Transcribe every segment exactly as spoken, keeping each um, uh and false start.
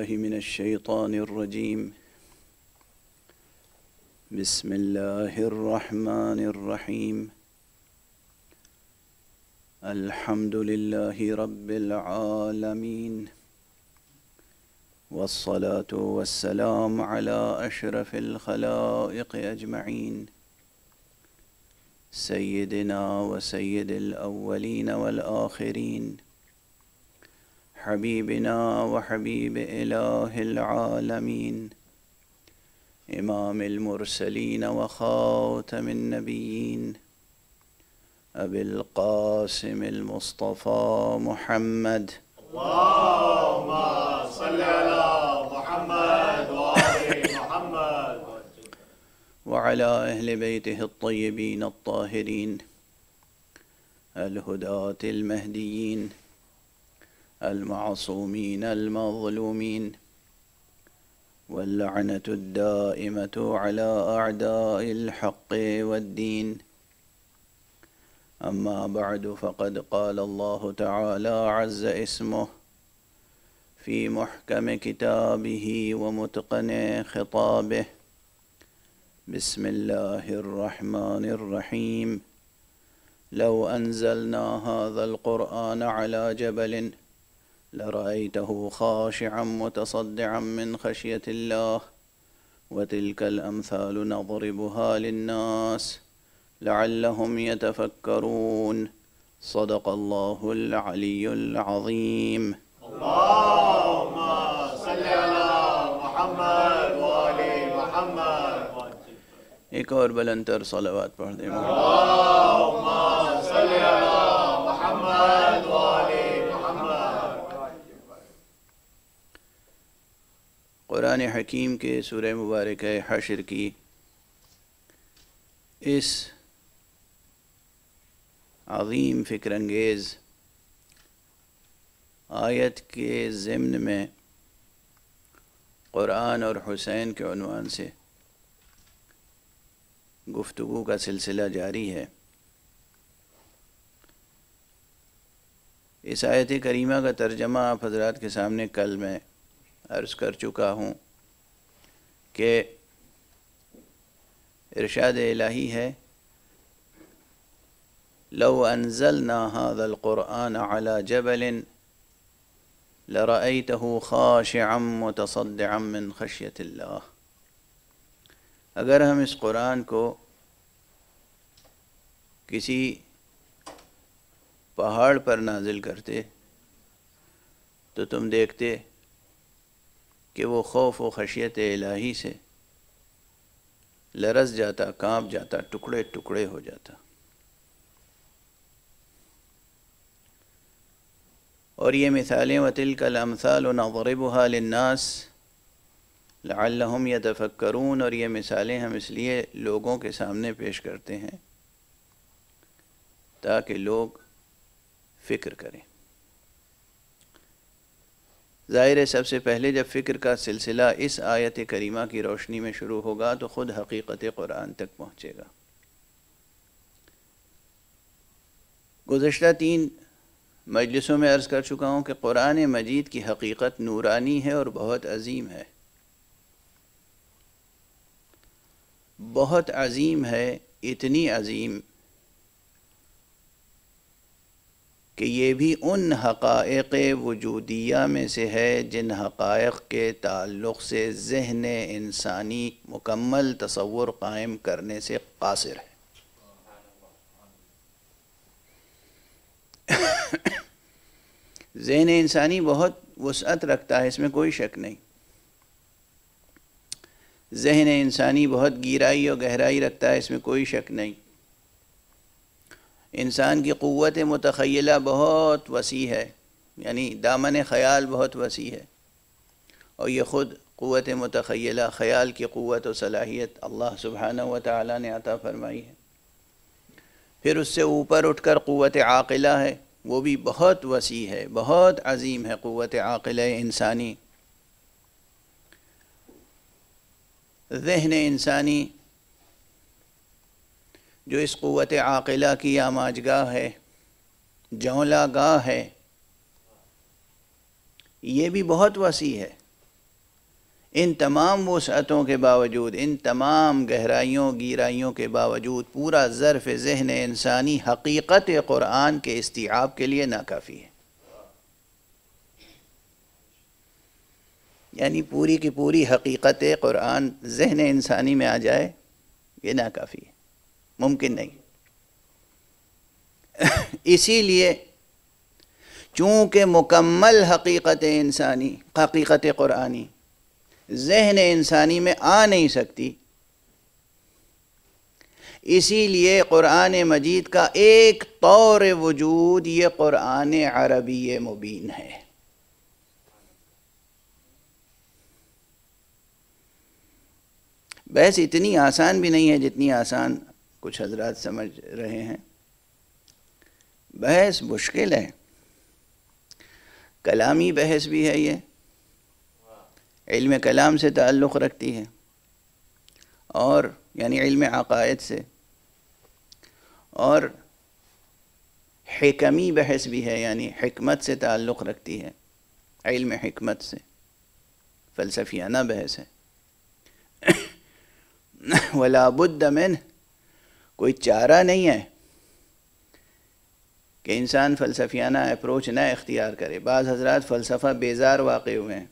بالله من الشيطان الرجيم. بسم الله الرحمن الرحيم. الحمد لله رب العالمين، والصلاة والسلام على أشرف الخلائق أجمعين، سيدنا وسيد الأولين والآخرين، حبيبنا وحبيب إله العالمين، إمام المرسلين وخاتم النبيين، أبي القاسم المصطفى محمد. اللهم صل على محمد وآل محمد وعلى أهل بيته الطيبين الطاهرين الهداة المهديين المعصومين المظلومين، واللعنة الدائمة على أعداء الحق والدين. أما بعد، فقد قال الله تعالى عز اسمه في محكم كتابه ومتقن خطابه: بسم الله الرحمن الرحيم. لو أنزلنا هذا القرآن على جبل لرأيته خاشعا متصدعا من خشية الله، وتلك الأمثال نضربها للناس لعلهم يتفكرون. صدق الله العلي العظيم. اللهم صل على محمد وآل محمد. ایک اور بلند تر صلوات پڑھ دیں. اللهم صل على محمد وآل محمد. قرآن حکیم کے سورہ مبارکہ حشر کی اس عظیم فکر انگیز آیت کے ضمن میں قرآن اور حسین کے عنوان سے گفتگو کا سلسلہ جاری ہے. اس آیت کریمہ کا ترجمہ آپ حضرات کے سامنے کل میں عرض کر چکا ہوں کہ ارشاد الہی ہے: لو انزلنا هذا القرآن على جبل لرأيته خاشعا متصدعا من خشية الله. اگر ہم اس قرآن کو کسی پہاڑ پر نازل کرتے تو تم دیکھتے کہ وہ خوف و خشیت الہی سے لرز جاتا، کانپ جاتا، ٹکڑے ٹکڑے ہو جاتا. اور یہ مثالیں وَتِلْكَ الْأَمْثَالُ نَضْرِبُهَا لِلنَّاسِ لَعَلَّهُمْ يَتَفَكَّرُونَ. اور یہ مثالیں ہم اس لیے لوگوں کے سامنے پیش کرتے ہیں تاکہ لوگ فکر کریں. ظاہر ہے سب سے پہلے جب فکر کا سلسلہ اس آیت کریمہ کی روشنی میں شروع ہوگا تو خود حقیقت قرآن تک پہنچے گا. گزشتہ تین مجلسوں میں عرض کر چکا ہوں کہ قرآن مجید کی حقیقت نورانی ہے اور بہت عظیم ہے. بہت عظیم ہے، اتنی عظیم کہ یہ بھی ان حقائق وجودیہ میں سے ہے جن حقائق کے تعلق سے ذہن انسانی مکمل تصور قائم کرنے سے قاصر ہے. ذہن انسانی بہت وسعت رکھتا ہے، اس میں کوئی شک نہیں. ذہن انسانی بہت گہرائی اور گہرائی رکھتا ہے، اس میں کوئی شک نہیں. انسان کی قوت متخیلہ بہت وسیع ہے، یعنی دامن خیال بہت وسیع ہے، اور یہ خود قوت متخیلہ خیال کی قوت و صلاحیت اللہ سبحانہ و تعالیٰ نے عطا فرمائی ہے. پھر اس سے اوپر اٹھ کر قوت عاقلہ ہے، وہ بھی بہت وسیع ہے، بہت عظیم ہے قوت عاقلہ انسانی. ذہن انسانی جو اس قوت عاقلہ کی آماجگاہ ہے، جولا گاہ ہے، یہ بھی بہت وسیع ہے. ان تمام وسعتوں کے باوجود، ان تمام گہرائیوں گیرائیوں کے باوجود پورا ظرف ذہن انسانی حقیقت قرآن کے استیعاب کے لیے ناکافی ہے۔ یعنی پوری کی پوری حقیقت قرآن ذہن انسانی میں آ جائے، یہ ناکافی ہے، ممکن نہیں۔ اسی لیے چونکہ مکمل حقیقت انسانی، حقیقت قرآنی ذہن انسانی میں آ نہیں سکتی، اسی لیے قرآن مجید کا ایک طور وجود یہ قرآن عربی مبین ہے۔ بحث اتنی آسان بھی نہیں ہے جتنی آسان کچھ حضرات سمجھ رہے ہیں، بحث مشکل ہے، کلامی بحث بھی ہے، یہ علم کلام سے تعلق رکھتی ہے، اور یعنی علم عقائد سے، اور حکمی بحث بھی ہے، یعنی حکمت سے تعلق رکھتی ہے، علم حکمت سے، فلسفیانہ بحث ہے۔ وَلَا بُدَّ مِنْ، کوئی چارہ نہیں ہے کہ انسان فلسفیانہ اپروچ نہ اختیار کرے۔ بعض حضرات فلسفہ بیزار واقع ہوئے ہیں،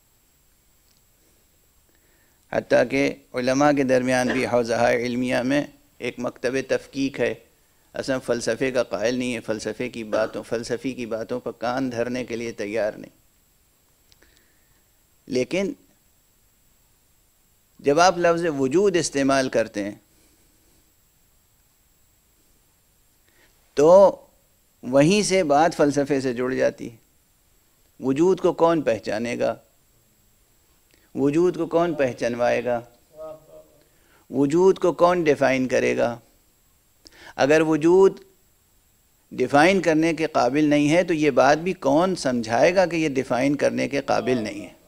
حتیٰ کہ علماء کے درمیان بھی حوزہ علمیہ میں ایک مکتب تفکیک ہے، اصلا فلسفے کا قائل نہیں ہے، فلسفے کی باتوں فلسفی کی باتوں پر کان دھرنے کے لیے تیار نہیں۔ لیکن جب آپ لفظ وجود استعمال کرتے ہیں تو وہیں سے بات فلسفے سے جڑ جاتی ہے۔ وجود کو کون پہچانے گا؟ وجود کو کون پہچانوائے گا؟ وجود کو کون ڈیفائن کرے گا؟ اگر وجود ڈیفائن کرنے کے قابل نہیں ہے تو یہ بات بھی کون سمجھائے گا کہ یہ ڈیفائن کرنے کے قابل نہیں ہے؟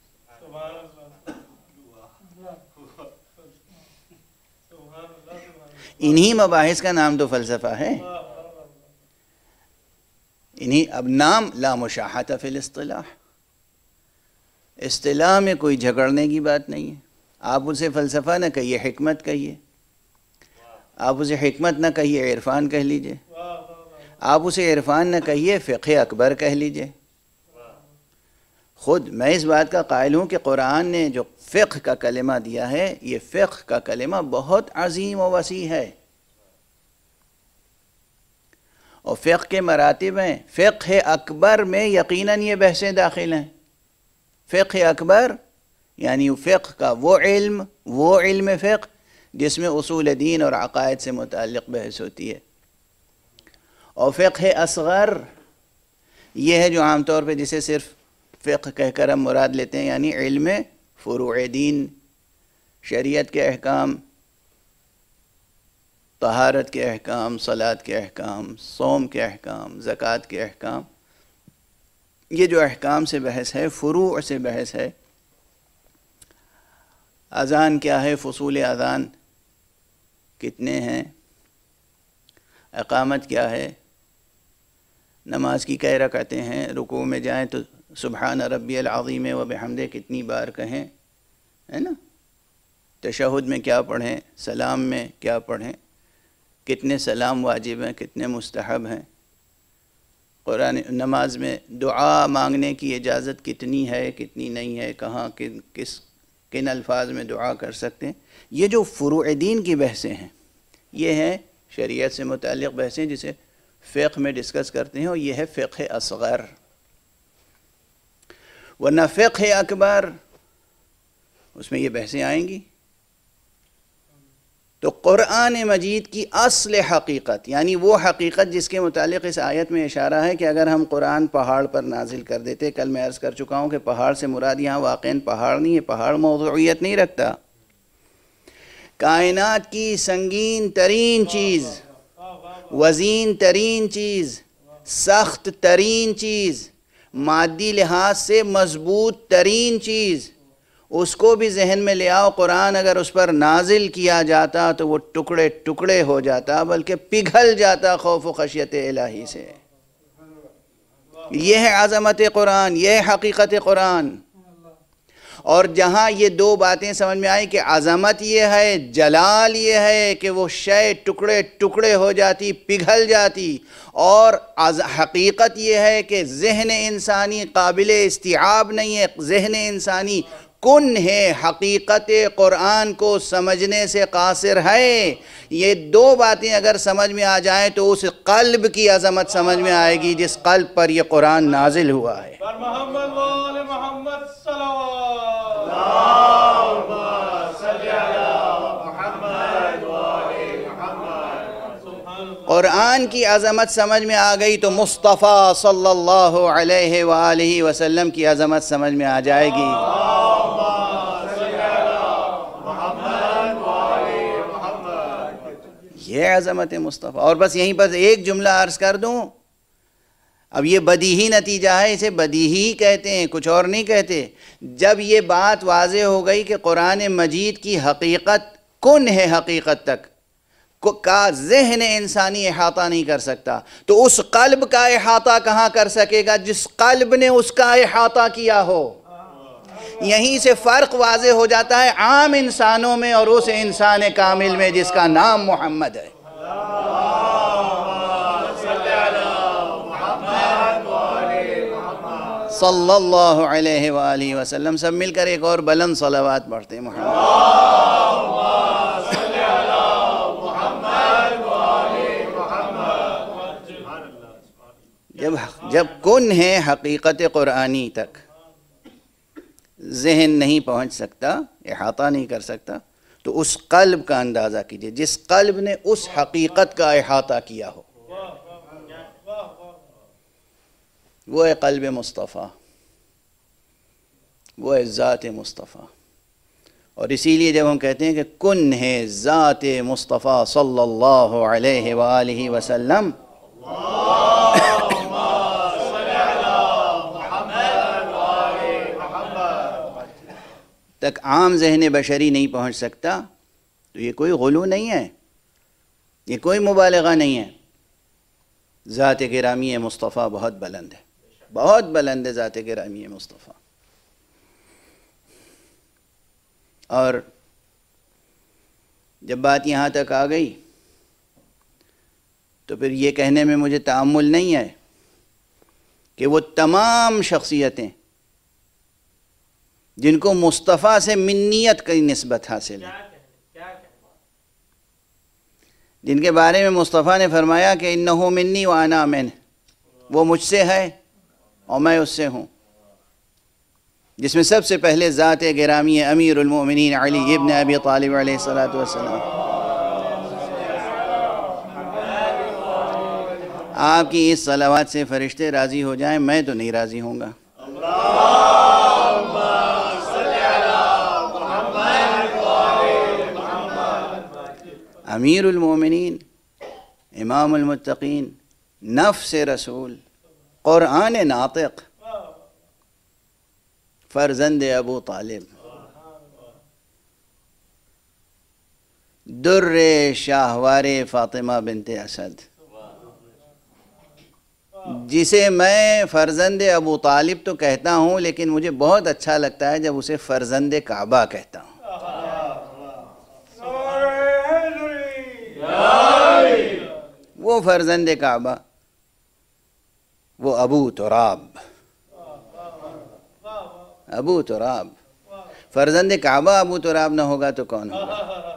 انہی مباحث کا نام تو فلسفہ ہے، انہی اب نام لا مشاحۃ فی الاصطلاح، اصطلاح میں کوئی جھگڑنے کی بات نہیں ہے۔ آپ اسے فلسفہ نہ کہیے، حکمت کہیے، آپ اسے حکمت نہ کہیے، عرفان کہہ لیجئے، آپ اسے عرفان نہ کہیے، فقہ اکبر کہہ لیجئے۔ خود میں اس بات کا قائل ہوں کہ قرآن نے جو فقہ کا کلمہ دیا ہے، یہ فقہ کا کلمہ بہت عظیم و وسیع ہے، اور فقہ کے مراتب ہیں۔ فقہ اکبر میں یقیناً یہ بحثیں داخل ہیں۔ فقہ اکبر یعنی فقہ کا وہ علم وہ علم فقہ جس میں اصول دین اور عقائد سے متعلق بحث ہوتی ہے، اور فقہ اصغر یہ ہے جو عام طور پہ جسے صرف فقہ کہہ کر ہم مراد لیتے ہیں، یعنی علم فروع دین، شریعت کے احکام، طہارت کے احکام، صلاۃ کے احکام، صوم کے احکام، زکوٰۃ کے احکام، یہ جو احکام سے بحث ہے، فروع سے بحث ہے۔ اذان کیا ہے، فصول اذان کتنے ہیں، اقامت کیا ہے، نماز کی کئی رکعتیں ہیں، رکوع میں جائیں تو سبحان ربی العظیم و بحمدہ کتنی بار کہیں، ہے نا، تشہد میں کیا پڑھیں، سلام میں کیا پڑھیں، کتنے سلام واجب ہیں، کتنے مستحب ہیں، قرآن نماز میں دعا مانگنے کی اجازت کتنی ہے، کتنی نہیں ہے، کہاں کن کس کن الفاظ میں دعا کر سکتے ہیں۔ یہ جو فروع دین کی بحثیں ہیں، یہ ہیں شریعت سے متعلق بحثیں جسے فقہ میں ڈسکس کرتے ہیں، اور یہ ہے فقہ اصغر۔ ورنہ فقہ اکبر اس میں یہ بحثیں آئیں گی۔ تو قرآن مجید کی اصل حقیقت، یعنی وہ حقیقت جس کے متعلق اس آیت میں اشارہ ہے کہ اگر ہم قرآن پہاڑ پر نازل کر دیتے، کل میں عرض کر چکا ہوں کہ پہاڑ سے مراد یہاں واقعاً پہاڑ نہیں ہے، پہاڑ موضوعیت نہیں رکھتا، کائنات کی سنگین ترین چیز، وزین ترین چیز، سخت ترین چیز، مادی لحاظ سے مضبوط ترین چیز، اس کو بھی ذہن میں لے آؤ، قرآن اگر اس پر نازل کیا جاتا تو وہ ٹکڑے ٹکڑے ہو جاتا، بلکہ پگھل جاتا خوف و خشیت الہی سے۔ یہ ہے عظمت قرآن، یہ ہے حقیقت قرآن، اور جہاں یہ دو باتیں سمجھ میں آئی کہ عظمت یہ ہے، جلال یہ ہے کہ وہ شے ٹکڑے ٹکڑے ہو جاتی، پگھل جاتی، اور حقیقت یہ ہے کہ ذہن انسانی قابل استیعاب نہیں ہے، ذہن انسانی کن ہے، حقیقت قرآن کو سمجھنے سے قاصر ہے۔ یہ دو باتیں اگر سمجھ میں آ جائیں تو اس قلب کی عظمت سمجھ میں آئے گی جس قلب پر یہ قرآن نازل ہوا ہے۔ محمد وآل محمد صلوات اللہم صلی علی محمد وآل محمد۔ قرآن کی عظمت سمجھ میں آ گئی تو مصطفیٰ صلی اللہ علیہ وآلہ وسلم کی عظمت سمجھ میں آ جائے گی۔ یہ عظمت مصطفیٰ۔ اور بس یہیں پر ایک جملہ عرض کر دوں، اب یہ بدیہی نتیجہ ہے، اسے بدیہی کہتے ہیں، کچھ اور نہیں کہتے۔ جب یہ بات واضح ہو گئی کہ قرآن مجید کی حقیقت کن ہے، حقیقت تک کا ذہن انسانی احاطہ نہیں کر سکتا، تو اس قلب کا احاطہ کہاں کر سکے گا جس قلب نے اس کا احاطہ کیا ہو؟ یہیں سے فرق واضح ہو جاتا ہے عام انسانوں میں اور اس انسان کامل میں جس کا نام محمد ہے۔ صلی اللہ علیہ وآلہ وسلم۔ سب مل کر ایک اور بلند صلوات پڑھتے ہیں محمد۔ جب جب کن ہے حقیقت قرآنی تک ذہن نہیں پہنچ سکتا، احاطہ نہیں کر سکتا، تو اس قلب کا اندازہ کیجئے جس قلب نے اس حقیقت کا احاطہ کیا ہو، وہ ہے قلب مصطفیٰ، وہ ہے ذات مصطفیٰ۔ اور اسی لیے جب ہم کہتے ہیں کہ کن ہے ذات مصطفیٰ صلی اللہ علیہ وآلہ وسلم، تک عام ذہن بشری نہیں پہنچ سکتا، تو یہ کوئی غلو نہیں ہے، یہ کوئی مبالغہ نہیں ہے۔ ذات گرامی مصطفیٰ بہت بلند ہے، بہت بلند ہے ذات گرامی مصطفیٰ۔ اور جب بات یہاں تک آ گئی تو پھر یہ کہنے میں مجھے تأمل نہیں ہے کہ وہ تمام شخصیتیں جن کو مصطفیٰ سے منیت کی نسبت حاصل ہے، جن کے بارے میں مصطفیٰ نے فرمایا کہ انہو منی وانا منہ، وہ مجھ سے ہے اور میں اس سے ہوں، جس میں سب سے پہلے ذات گرامی امیر المؤمنین علی ابن ابی طالب علیہ السلام۔ آپ کی اس صلوات سے فرشتے راضی ہو جائیں، میں تو نہیں راضی ہوں گا۔ امیر المومنین، امام المتقین، نفس رسول، قرآن ناطق، فرزند ابو طالب، در شاہوار فاطمہ بنت اسد، جسے میں فرزند ابو طالب تو کہتا ہوں لیکن مجھے بہت اچھا لگتا ہے جب اسے فرزند کعبہ کہتا ہوں۔ وہ فرزند کعبہ، وہ ابو تراب، ابو تراب، فرزند کعبہ ابو تراب نہ ہوگا تو کون ہوگا؟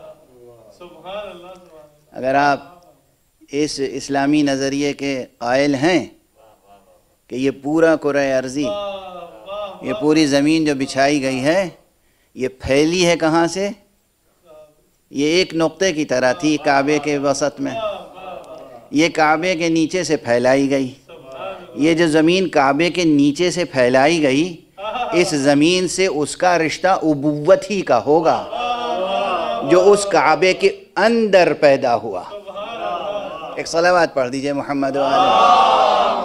اگر آپ اس اسلامی نظریے کے قائل ہیں کہ یہ پورا کرۂ ارضی، یہ پوری زمین جو بچھائی گئی ہے، یہ پھیلی ہے کہاں سے؟ یہ ایک نقطے کی طرح تھی کعبے کے وسط میں، یہ کعبے کے نیچے سے پھیلائی گئی۔ یہ جو زمین کعبے کے نیچے سے پھیلائی گئی، اس زمین سے اس کا رشتہ ابوت ہی کا ہوگا جو اس کعبے کے اندر پیدا ہوا۔ ایک صلوات پڑھ دیجئے محمد وآلہ۔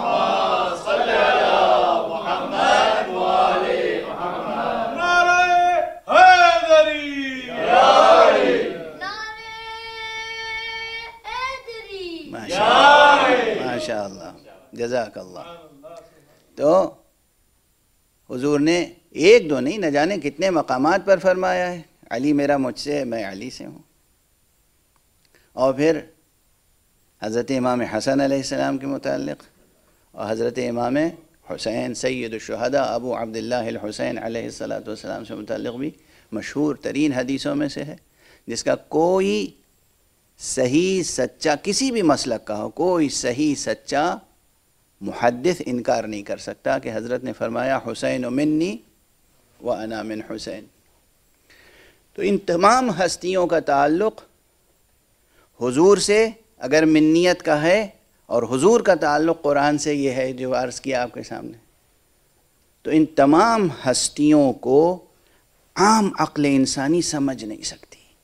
ماشاء اللہ، جزاک اللہ۔ تو حضور نے ایک دو نہیں، نہ جانے کتنے مقامات پر فرمایا ہے علی میرا مجھ سے ہے، میں علی سے ہوں. اور پھر حضرت امام حسن علیہ السلام کے متعلق اور حضرت امام حسین سید الشہداء ابو عبداللہ الحسین علیہ الصلاۃ والسلام سے متعلق بھی مشہور ترین حدیثوں میں سے ہے، جس کا کوئی صحیح سچا کسی بھی مسلک کا ہو، کوئی صحیح سچا محدث انکار نہیں کر سکتا کہ حضرت نے فرمایا حسین منی و انا من حسین. تو ان تمام ہستیوں کا تعلق حضور سے اگر منیت کا ہے، اور حضور کا تعلق قرآن سے یہ ہے جو عرض کیا آپ کے سامنے، تو ان تمام ہستیوں کو عام عقل انسانی سمجھ نہیں سکتی.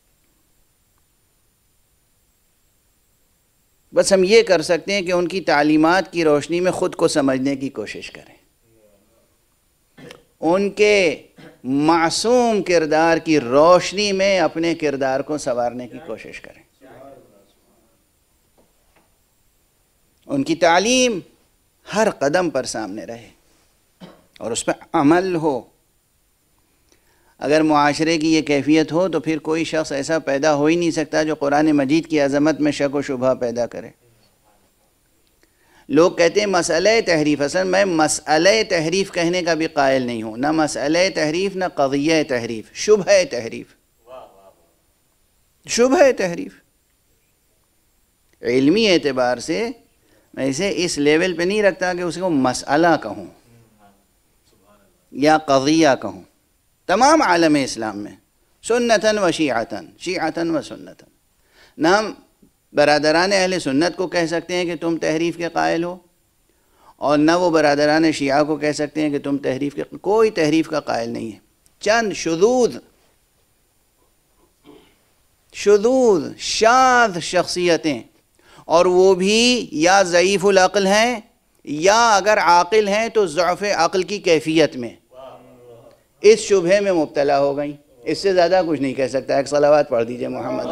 بس ہم یہ کر سکتے ہیں کہ ان کی تعلیمات کی روشنی میں خود کو سمجھنے کی کوشش کریں، ان کے معصوم کردار کی روشنی میں اپنے کردار کو سنوارنے کی کوشش کریں. ان کی تعلیم ہر قدم پر سامنے رہے اور اس پہ عمل ہو. اگر معاشرے کی یہ کیفیت ہو تو پھر کوئی شخص ایسا پیدا ہو ہی نہیں سکتا جو قرآن مجید کی عظمت میں شک و شبہ پیدا کرے. لوگ کہتے ہیں مسئلہ تحریف، اصل میں مسئلہ تحریف کہنے کا بھی قائل نہیں ہوں، نہ مسئلہ تحریف نہ قضیہ تحریف، شبہ تحریف. شبہ تحریف علمی اعتبار سے میں اسے اس لیول پہ نہیں رکھتا کہ اسے کو مسئلہ کہوں یا قضیہ کہوں. تمام عالم اسلام میں سنتاً و شیعتاً شیعتاً و سنتاً، نہ ہم برادران اہل سنت کو کہہ سکتے ہیں کہ تم تحریف کے قائل ہو، اور نہ وہ برادران شیعہ کو کہہ سکتے ہیں کہ تم تحریف کے، کوئی تحریف کا قائل نہیں ہے. چند شذوذ شذوذ شاذ شخصیتیں، اور وہ بھی یا ضعیف العقل ہیں یا اگر عاقل ہیں تو ضعف عقل کی کیفیت میں اس شبہے میں مبتلا ہو گئیں. اس سے زیادہ کچھ نہیں کہہ سکتا. ایک صلوات پڑھ دیجئے محمد.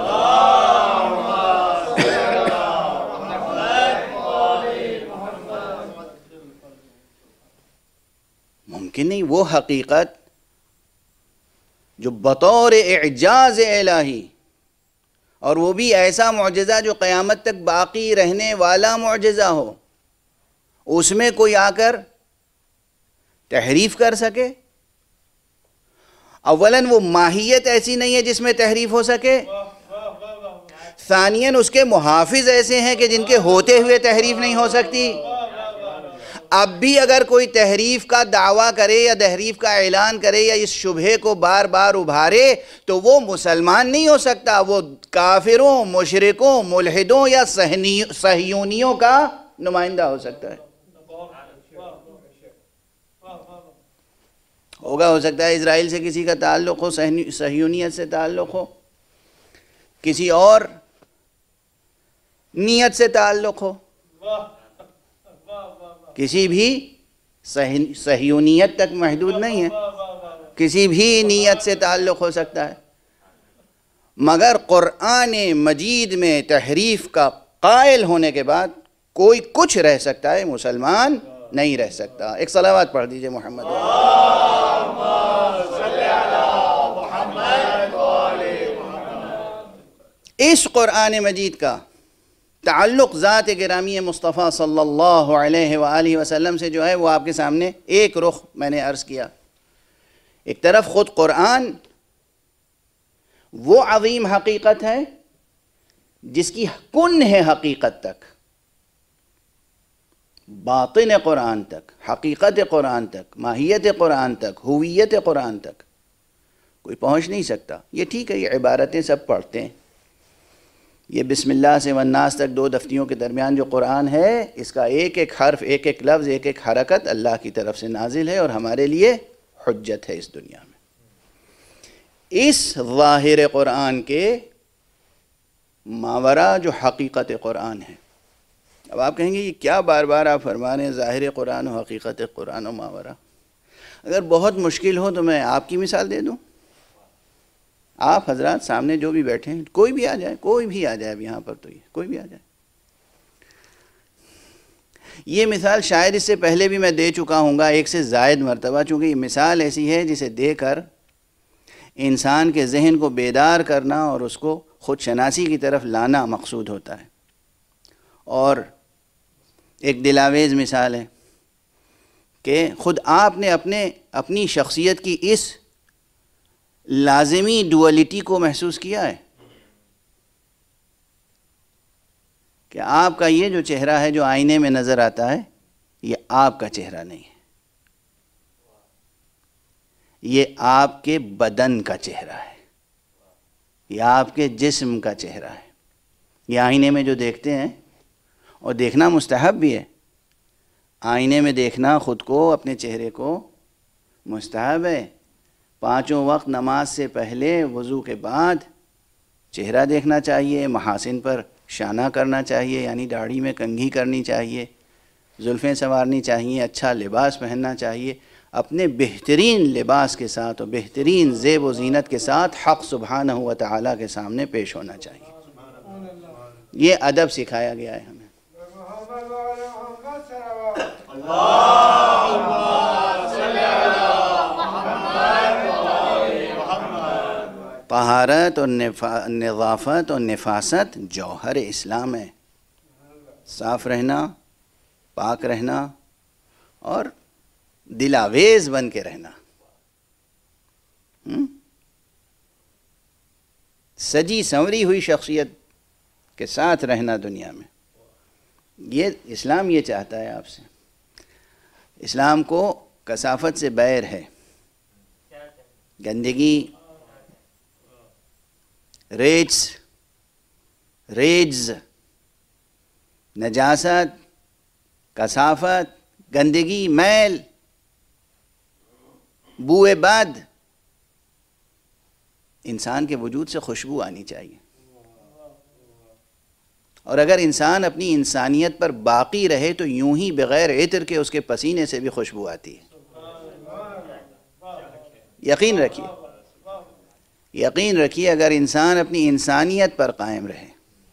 ممکن نہیں وہ حقیقت جو بطور اعجاز الہی، اور وہ بھی ایسا معجزہ جو قیامت تک باقی رہنے والا معجزہ ہو، اس میں کوئی آ کر تحریف کر سکے. اولاً وہ ماہیت ایسی نہیں ہے جس میں تحریف ہو سکے. ثانیاً اس کے محافظ ایسے ہیں کہ جن کے ہوتے ہوئے تحریف نہیں ہو سکتی. اب بھی اگر کوئی تحریف کا دعویٰ کرے یا تحریف کا اعلان کرے یا اس شبہے کو بار بار ابھارے تو وہ مسلمان نہیں ہو سکتا، وہ کافروں، مشرکوں، ملحدوں یا صہیونیوں کا نمائندہ ہو سکتا ہے. ہوگا ہو سکتا ہے اسرائیل سے کسی کا تعلق ہو، صہیونیت سے تعلق ہو، کسی اور نیت سے تعلق ہو، کسی بھی صہیونیت تک محدود نہیں ہے، کسی بھی نیت سے تعلق ہو سکتا ہے. مگر قرآن مجید میں تحریف کا قائل ہونے کے بعد کوئی کچھ رہ سکتا ہے، مسلمان نہیں رہ سکتا. ایک صلوات پڑھ دیجئے محمد. اس قرآن مجید کا تعلق ذات گرامی مصطفیٰ صلی اللہ علیہ وآلہ وسلم سے جو ہے وہ آپ کے سامنے ایک رخ میں نے عرض کیا. ایک طرف خود قرآن وہ عظیم حقیقت ہے جس کی کن ہے حقیقت تک، باطن قرآن تک، حقیقت قرآن تک، ماہیت قرآن تک، ہویت قرآن تک کوئی پہنچ نہیں سکتا. یہ ٹھیک ہے، یہ عبارتیں سب پڑھتے ہیں، یہ بسم اللہ سے والناس تک دو دفتیوں کے درمیان جو قرآن ہے اس کا ایک ایک حرف، ایک ایک لفظ، ایک ایک حرکت اللہ کی طرف سے نازل ہے اور ہمارے لیے حجت ہے اس دنیا میں. اس ظاہر قرآن کے ماورا جو حقیقت قرآن ہے. اب آپ کہیں گے یہ کیا بار بار آپ فرما رہے ہیں ظاہر قرآن و حقیقت قرآن و ماورا؟ اگر بہت مشکل ہو تو میں آپ کی مثال دے دوں. آپ حضرات سامنے جو بھی بیٹھے ہیں، کوئی بھی آ جائے، کوئی بھی آ جائے اب یہاں پر، تو یہ کوئی بھی آ جائے. یہ مثال شاید اس سے پہلے بھی میں دے چکا ہوں گا ایک سے زائد مرتبہ، چونکہ یہ مثال ایسی ہے جسے دے کر انسان کے ذہن کو بیدار کرنا اور اس کو خود شناسی کی طرف لانا مقصود ہوتا ہے۔ اور ایک دلاویز مثال ہے کہ خود آپ نے اپنے اپنی شخصیت کی اس لازمی ڈولیٹی کو محسوس کیا ہے کہ آپ کا یہ جو چہرہ ہے جو آئینے میں نظر آتا ہے یہ آپ کا چہرہ نہیں ہے، یہ آپ کے بدن کا چہرہ ہے، یہ آپ کے جسم کا چہرہ ہے۔ یہ آئینے میں جو دیکھتے ہیں، اور دیکھنا مستحب بھی ہے، آئینے میں دیکھنا خود کو، اپنے چہرے کو مستحب ہے۔ پانچوں وقت نماز سے پہلے وضو کے بعد چہرہ دیکھنا چاہیے، محاسن پر شانہ کرنا چاہیے، یعنی داڑھی میں کنگھی کرنی چاہیے، زلفیں سنوارنی چاہیے، اچھا لباس پہننا چاہیے، اپنے بہترین لباس کے ساتھ اور بہترین زیب و زینت کے ساتھ حق سبحانہ و تعالیٰ کے سامنے پیش ہونا چاہیے۔ یہ ادب سکھایا گیا ہے ہمیں۔ طہارت اور نظافت اور نفاست جوہر اسلام ہے۔ صاف رہنا، پاک رہنا اور دلاویز بن کے رہنا، سجی سنوری ہوئی شخصیت کے ساتھ رہنا دنیا میں، یہ اسلام یہ چاہتا ہے آپ سے۔ اسلام کو کثافت سے بیر ہے، گندگی، ریجز ریجز نجاست، کثافت، گندگی، میل، بوئے بد، انسان کے وجود سے خوشبو آنی چاہیے۔ اور اگر انسان اپنی انسانیت پر باقی رہے تو یوں ہی بغیر عطر کے اس کے پسینے سے بھی خوشبو آتی ہے۔ یقین رکھیے یقین رکھیے اگر انسان اپنی انسانیت پر قائم رہے،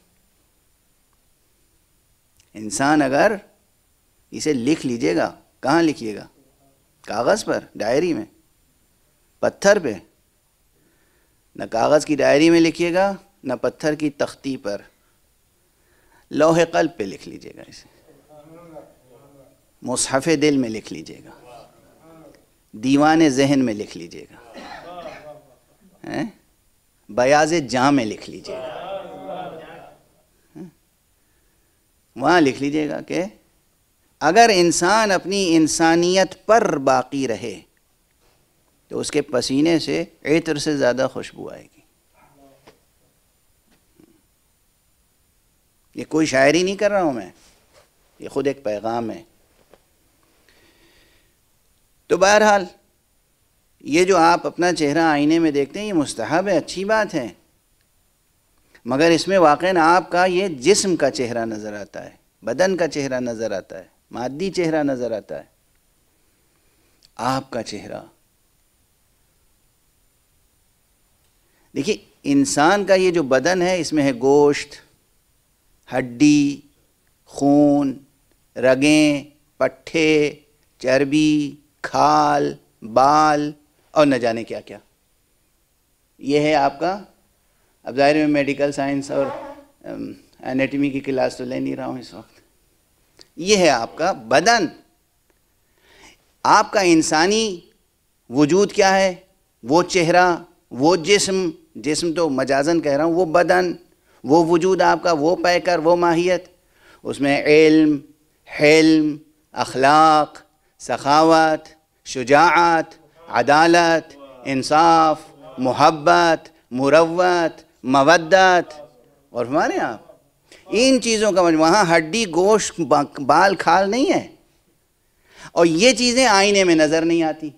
انسان اگر اسے لکھ لیجئے گا، کہاں لکھیے گا؟ کاغذ پر، ڈائری میں، پتھر پہ؟ نہ کاغذ کی ڈائری میں لکھیے گا، نہ پتھر کی تختی پر، لوح قلب پہ لکھ لیجئے گا، اسے مصحف دل میں لکھ لیجئے گا، دیوان ذہن میں لکھ لیجئے گا، بیاض جاں میں لکھ لیجئے گا، وہاں لکھ لیجئے گا کہ اگر انسان اپنی انسانیت پر باقی رہے تو اس کے پسینے سے عطر سے زیادہ خوشبو آئے گی۔ یہ کوئی شاعری نہیں کر رہا ہوں میں، یہ خود ایک پیغام ہے۔ تو بہرحال یہ جو آپ اپنا چہرہ آئینے میں دیکھتے ہیں یہ مستحب ہے، اچھی بات ہے، مگر اس میں واقعاً آپ کا یہ جسم کا چہرہ نظر آتا ہے، بدن کا چہرہ نظر آتا ہے، مادی چہرہ نظر آتا ہے، آپ کا چہرہ۔ دیکھیے انسان کا یہ جو بدن ہے اس میں ہے گوشت، ہڈی، خون، رگیں، پٹھے، چربی، کھال، بال اور نہ جانے کیا کیا۔ یہ ہے آپ کا، اب ظاہر میں میڈیکل سائنس اور انیٹمی کی کلاس تو لے نہیں رہا ہوں اس وقت، یہ ہے آپ کا بدن۔ آپ کا انسانی وجود کیا ہے؟ وہ چہرہ، وہ جسم، جسم تو مجازن کہہ رہا ہوں، وہ بدن، وہ وجود آپ کا، وہ پیکر، وہ ماہیت، اس میں علم، حلم، اخلاق، سخاوت، شجاعت، عدالت، انصاف، محبت، مروت، مودت، اور ہمارے آپ ان چیزوں کا مجموعہ۔ وہاں ہڈی، گوشت، بال، کھال نہیں ہے، اور یہ چیزیں آئینے میں نظر نہیں آتی۔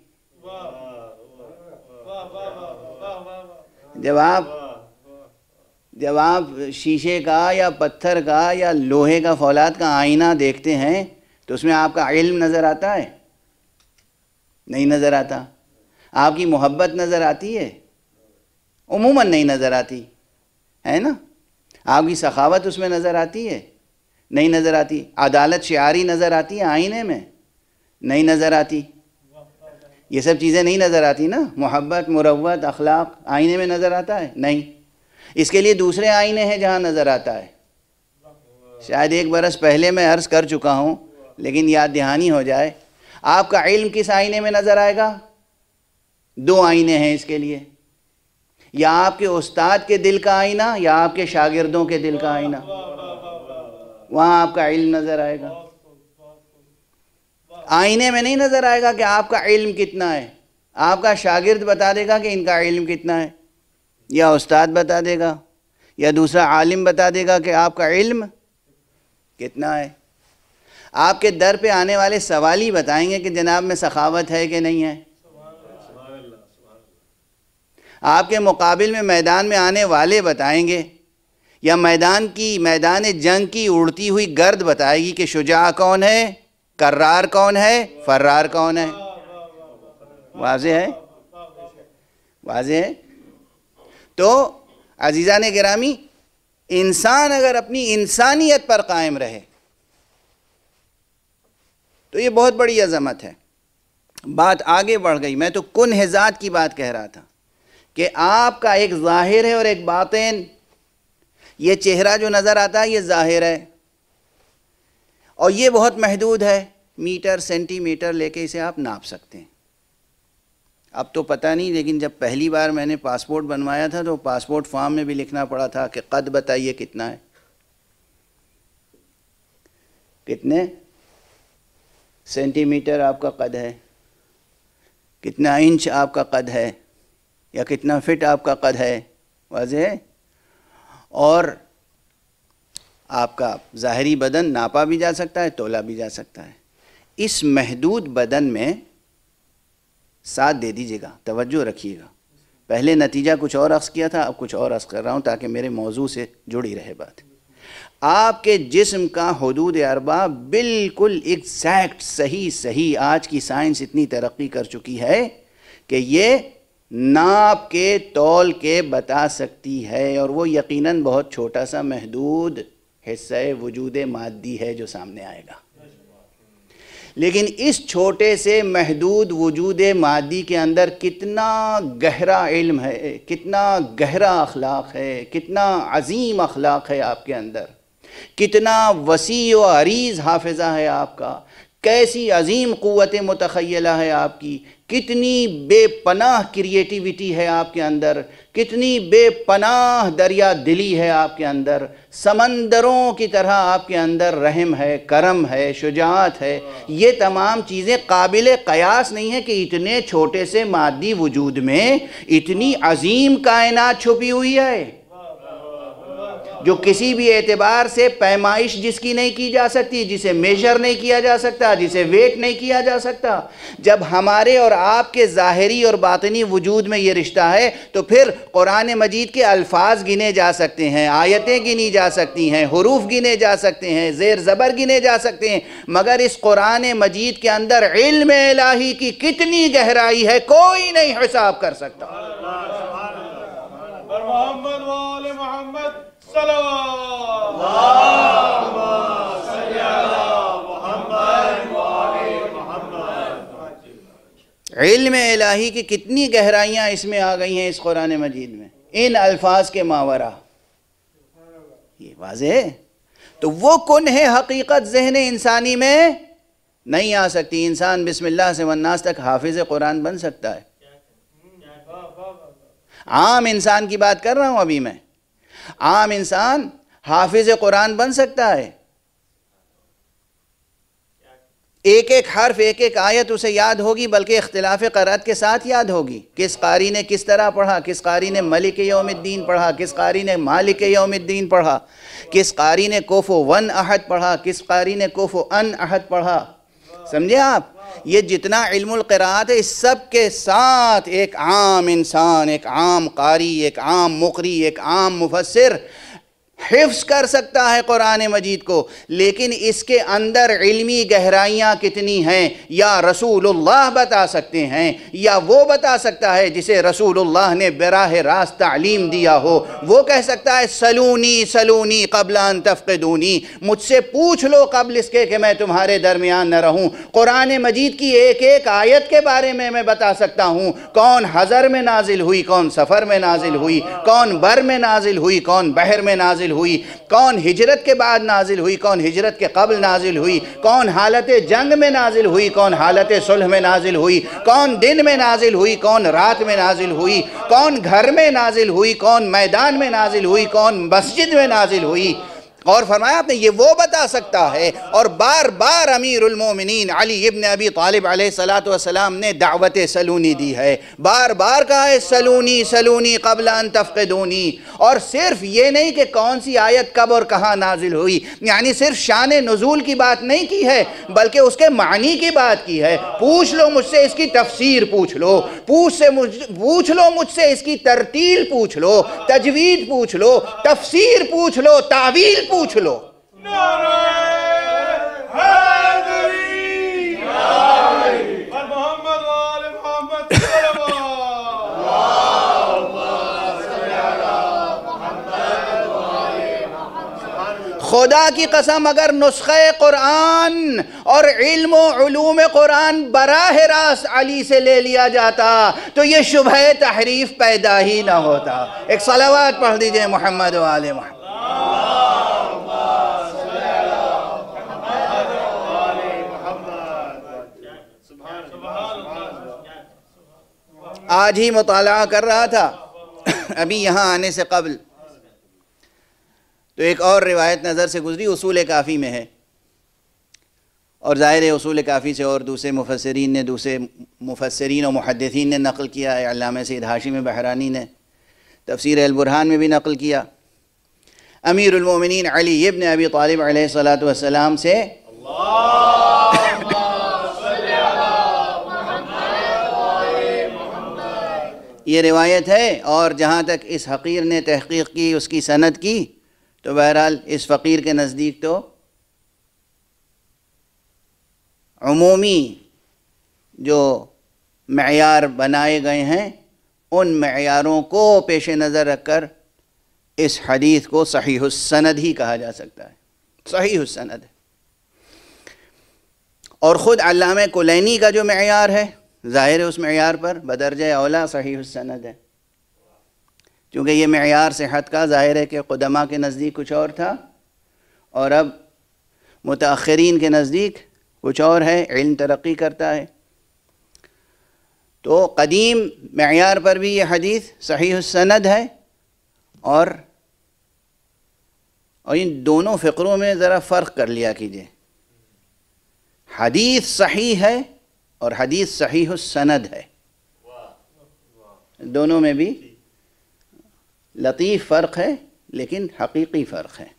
جب آپ جب آپ شیشے کا یا پتھر کا یا لوہے کا فولاد کا آئینہ دیکھتے ہیں تو اس میں آپ کا علم نظر آتا ہے؟ نہیں نظر آتا۔ آپ کی محبت نظر آتی ہے؟ عموماً نہیں نظر آتی ہے نا۔ آپ کی سخاوت اس میں نظر آتی ہے؟ نہیں نظر آتی. عدالت شعاری نظر آتی ہے آئینے میں؟ نہیں نظر آتی. یہ سب چیزیں نہیں نظر آتی نا. محبت، مروت، اخلاق آئینے میں نظر آتا ہے؟ نہیں. اس کے لیے دوسرے آئینے ہیں جہاں نظر آتا ہے. شاید ایک برس پہلے میں عرض کر چکا ہوں لیکن یاد دہانی ہو جائے. آپ کا علم کس آئینے میں نظر آئے گا؟ دو آئینے ہیں اس کے لیے. یا آپ کے استاد کے دل کا آئینہ یا آپ کے شاگردوں کے دل کا آئینہ. وہاں آپ کا علم نظر آئے گا. آئینے میں نہیں نظر آئے گا کہ آپ کا علم کتنا ہے. آپ کا شاگرد بتا دے گا کہ ان کا علم کتنا ہے، یا استاد بتا دے گا، یا دوسرا عالم بتا دے گا کہ آپ کا علم کتنا ہے. آپ کے در پہ آنے والے سوالی بتائیں گے کہ جناب میں سخاوت ہے کہ نہیں ہے. آپ کے مقابل میں میدان میں آنے والے بتائیں گے، یا میدان کی میدان جنگ کی اڑتی ہوئی گرد بتائے گی کہ شجاع کون ہے، کرار کون ہے، فرار کون ہے. واضح ہے؟ واضح ہے. تو عزیزان گرامی، انسان اگر اپنی انسانیت پر قائم رہے تو یہ بہت بڑی عظمت ہے. بات آگے بڑھ گئی. میں تو کن ذات کی بات کہہ رہا تھا کہ آپ کا ایک ظاہر ہے اور ایک باطن. یہ چہرہ جو نظر آتا ہے یہ ظاہر ہے اور یہ بہت محدود ہے. میٹر سینٹی میٹر لے کے اسے آپ ناپ سکتے ہیں. اب تو پتہ نہیں، لیکن جب پہلی بار میں نے پاسپورٹ بنوایا تھا تو پاسپورٹ فارم میں بھی لکھنا پڑا تھا کہ قد بتائیے کتنا ہے، کتنے سینٹی میٹر آپ کا قد ہے، کتنا انچ آپ کا قد ہے، یا کتنا فٹ آپ کا قد ہے. واضح ہے؟ اور آپ کا ظاہری بدن ناپا بھی جا سکتا ہے، تولا بھی جا سکتا ہے. اس محدود بدن میں ساتھ دے دیجیے گا، توجہ رکھیے گا. پہلے نتیجہ کچھ اور عرض کیا تھا، اب کچھ اور عرض کر رہا ہوں تاکہ میرے موضوع سے جڑی رہے بات. آپ کے جسم کا حدود اربع بالکل ایگزیکٹ صحیح صحیح آج کی سائنس اتنی ترقی کر چکی ہے کہ یہ ناپ کے تول کے بتا سکتی ہے، اور وہ یقیناً بہت چھوٹا سا محدود حصہ وجود مادی ہے جو سامنے آئے گا. لیکن اس چھوٹے سے محدود وجود مادی کے اندر کتنا گہرا علم ہے، کتنا گہرا اخلاق ہے، کتنا عظیم اخلاق ہے آپ کے اندر، کتنا وسیع و عریض حافظہ ہے آپ کا، کیسی عظیم قوت متخیلہ ہے آپ کی، کتنی بے پناہ کریٹیوٹی ہے آپ کے اندر، کتنی بے پناہ دریا دلی ہے آپ کے اندر، سمندروں کی طرح آپ کے اندر رحم ہے، کرم ہے، شجاعت ہے. یہ تمام چیزیں قابل قیاس نہیں ہے کہ اتنے چھوٹے سے مادی وجود میں اتنی عظیم کائنات چھپی ہوئی ہے جو کسی بھی اعتبار سے پیمائش جس کی نہیں کی جا سکتی، جسے میجر نہیں کیا جا سکتا، جسے ویٹ نہیں کیا جا سکتا. جب ہمارے اور آپ کے ظاہری اور باطنی وجود میں یہ رشتہ ہے تو پھر قرآن مجید کے الفاظ گنے جا سکتے ہیں، آیتیں گنی جا سکتی ہیں، حروف گنے جا سکتے ہیں، زیر زبر گنے جا سکتے ہیں، مگر اس قرآن مجید کے اندر علم الہی کی کتنی گہرائی ہے کوئی نہیں حساب کر سکتا. محمد وآل محمد علم الہی کی کتنی گہرائیاں اس میں آ گئی ہیں اس قرآن مجید میں، ان الفاظ کے ماورا. یہ واضح ہے. تو وہ کن ہے حقیقت ذہن انسانی میں نہیں آ سکتی. انسان بسم اللہ سے والناس تک حافظ قرآن بن سکتا ہے. عام انسان کی بات کر رہا ہوں ابھی میں. عام انسان حافظ قرآن بن سکتا ہے. ایک ایک حرف ایک ایک آیت اسے یاد ہوگی، بلکہ اختلاف قرأت کے ساتھ یاد ہوگی. کس قاری نے کس طرح پڑھا، کس قاری نے ملک یوم الدین پڑھا، کس قاری نے مالک یوم الدین پڑھا، کس قاری نے کوفو ون احد پڑھا، کس قاری نے کوفو ان احد پڑھا. سمجھے آپ؟ یہ جتنا علم القراءات ہے اس سب کے ساتھ ایک عام انسان، ایک عام قاری، ایک عام مقری، ایک عام مفسر حفظ کر سکتا ہے قرآن مجید کو، لیکن اس کے اندر علمی گہرائیاں کتنی ہیں یا رسول اللہ بتا سکتے ہیں، یا وہ بتا سکتا ہے جسے رسول اللہ نے براہ راست تعلیم دیا ہو۔ وہ کہہ سکتا ہے سلونی سلونی قبل ان تفقدونی، مجھ سے پوچھ لو قبل اس کے کہ میں تمہارے درمیان نہ رہوں۔ قرآن مجید کی ایک ایک آیت کے بارے میں میں بتا سکتا ہوں، کون حضر میں نازل ہوئی، کون سفر میں نازل ہوئی، کون بر میں نازل ہوئی، کون بحر میں نازل ہوئی، کون ہجرت کے بعد نازل ہوئی، کون ہجرت کے قبل نازل ہوئی، کون حالت جنگ میں نازل ہوئی، کون حالت صلح میں نازل ہوئی، کون دن میں نازل ہوئی، کون رات میں نازل ہوئی، کون گھر میں نازل ہوئی، کون میدان میں نازل ہوئی، کون مسجد میں نازل ہوئی۔ اور فرمایا آپ نے یہ وہ بتا سکتا ہے، اور بار بار امیر المومنین علی ابن ابی طالب علیہ السلام نے دعوت سلونی دی ہے، بار بار کہا ہے سلونی سلونی قبل ان تفقدونی۔ اور صرف یہ نہیں کہ کون سی آیت کب اور کہاں نازل ہوئی، یعنی صرف شان نزول کی بات نہیں کی ہے، بلکہ اس کے معنی کی بات کی ہے۔ پوچھ لو مجھ سے اس کی تفسیر پوچھ لو، پوچھ سے پوچھ لو مجھ سے اس کی ترتیل پوچھ لو، تجوید پوچھ لو، تفسیر پوچھ لو، تعویل پوچھ لو۔ نعرہ حیدری اور محمد وآل محمد صلوات۔ خدا کی قسم اگر نسخہ قرآن اور علم و علوم قرآن براہ راست علی سے لے لیا جاتا تو یہ شبہ تحریف پیدا ہی نہ ہوتا۔ ایک صلوات پڑھ دیجئے محمد وآل محمد۔ آج ہی مطالعہ کر رہا تھا ابھی یہاں آنے سے قبل، تو ایک اور روایت نظر سے گزری، اصول کافی میں ہے، اور ظاہر ہے اصول کافی سے اور دوسرے مفسرین نے دوسرے مفسرین و محدثین نے نقل کیا ہے۔ علامہ سید ہاشم بحرانی نے تفسیر البرہان میں بھی نقل کیا، امیر المومنین علی ابن ابی طالب علیہ السلام سے یہ روایت ہے۔ اور جہاں تک اس حقیر نے تحقیق کی، اس کی سند کی، تو بہرحال اس فقیر کے نزدیک تو عمومی جو معیار بنائے گئے ہیں ان معیاروں کو پیش نظر رکھ کر اس حدیث کو صحیح السند ہی کہا جا سکتا ہے، صحیح السند ہے۔ اور خود علامہ کلینی کا جو معیار ہے ظاہر ہے اس معیار پر بدرجہ اولا صحیح السند ہے، چونکہ یہ معیار صحت کا ظاہر ہے کہ قدماء کے نزدیک کچھ اور تھا اور اب متاخرین کے نزدیک کچھ اور ہے، علم ترقی کرتا ہے۔ تو قدیم معیار پر بھی یہ حدیث صحیح السند ہے، اور اور ان دونوں فقروں میں ذرا فرق کر لیا کیجئے، حدیث صحیح ہے اور حدیث صحیح السند ہے، دونوں میں بھی لطیف فرق ہے لیکن حقیقی فرق ہے۔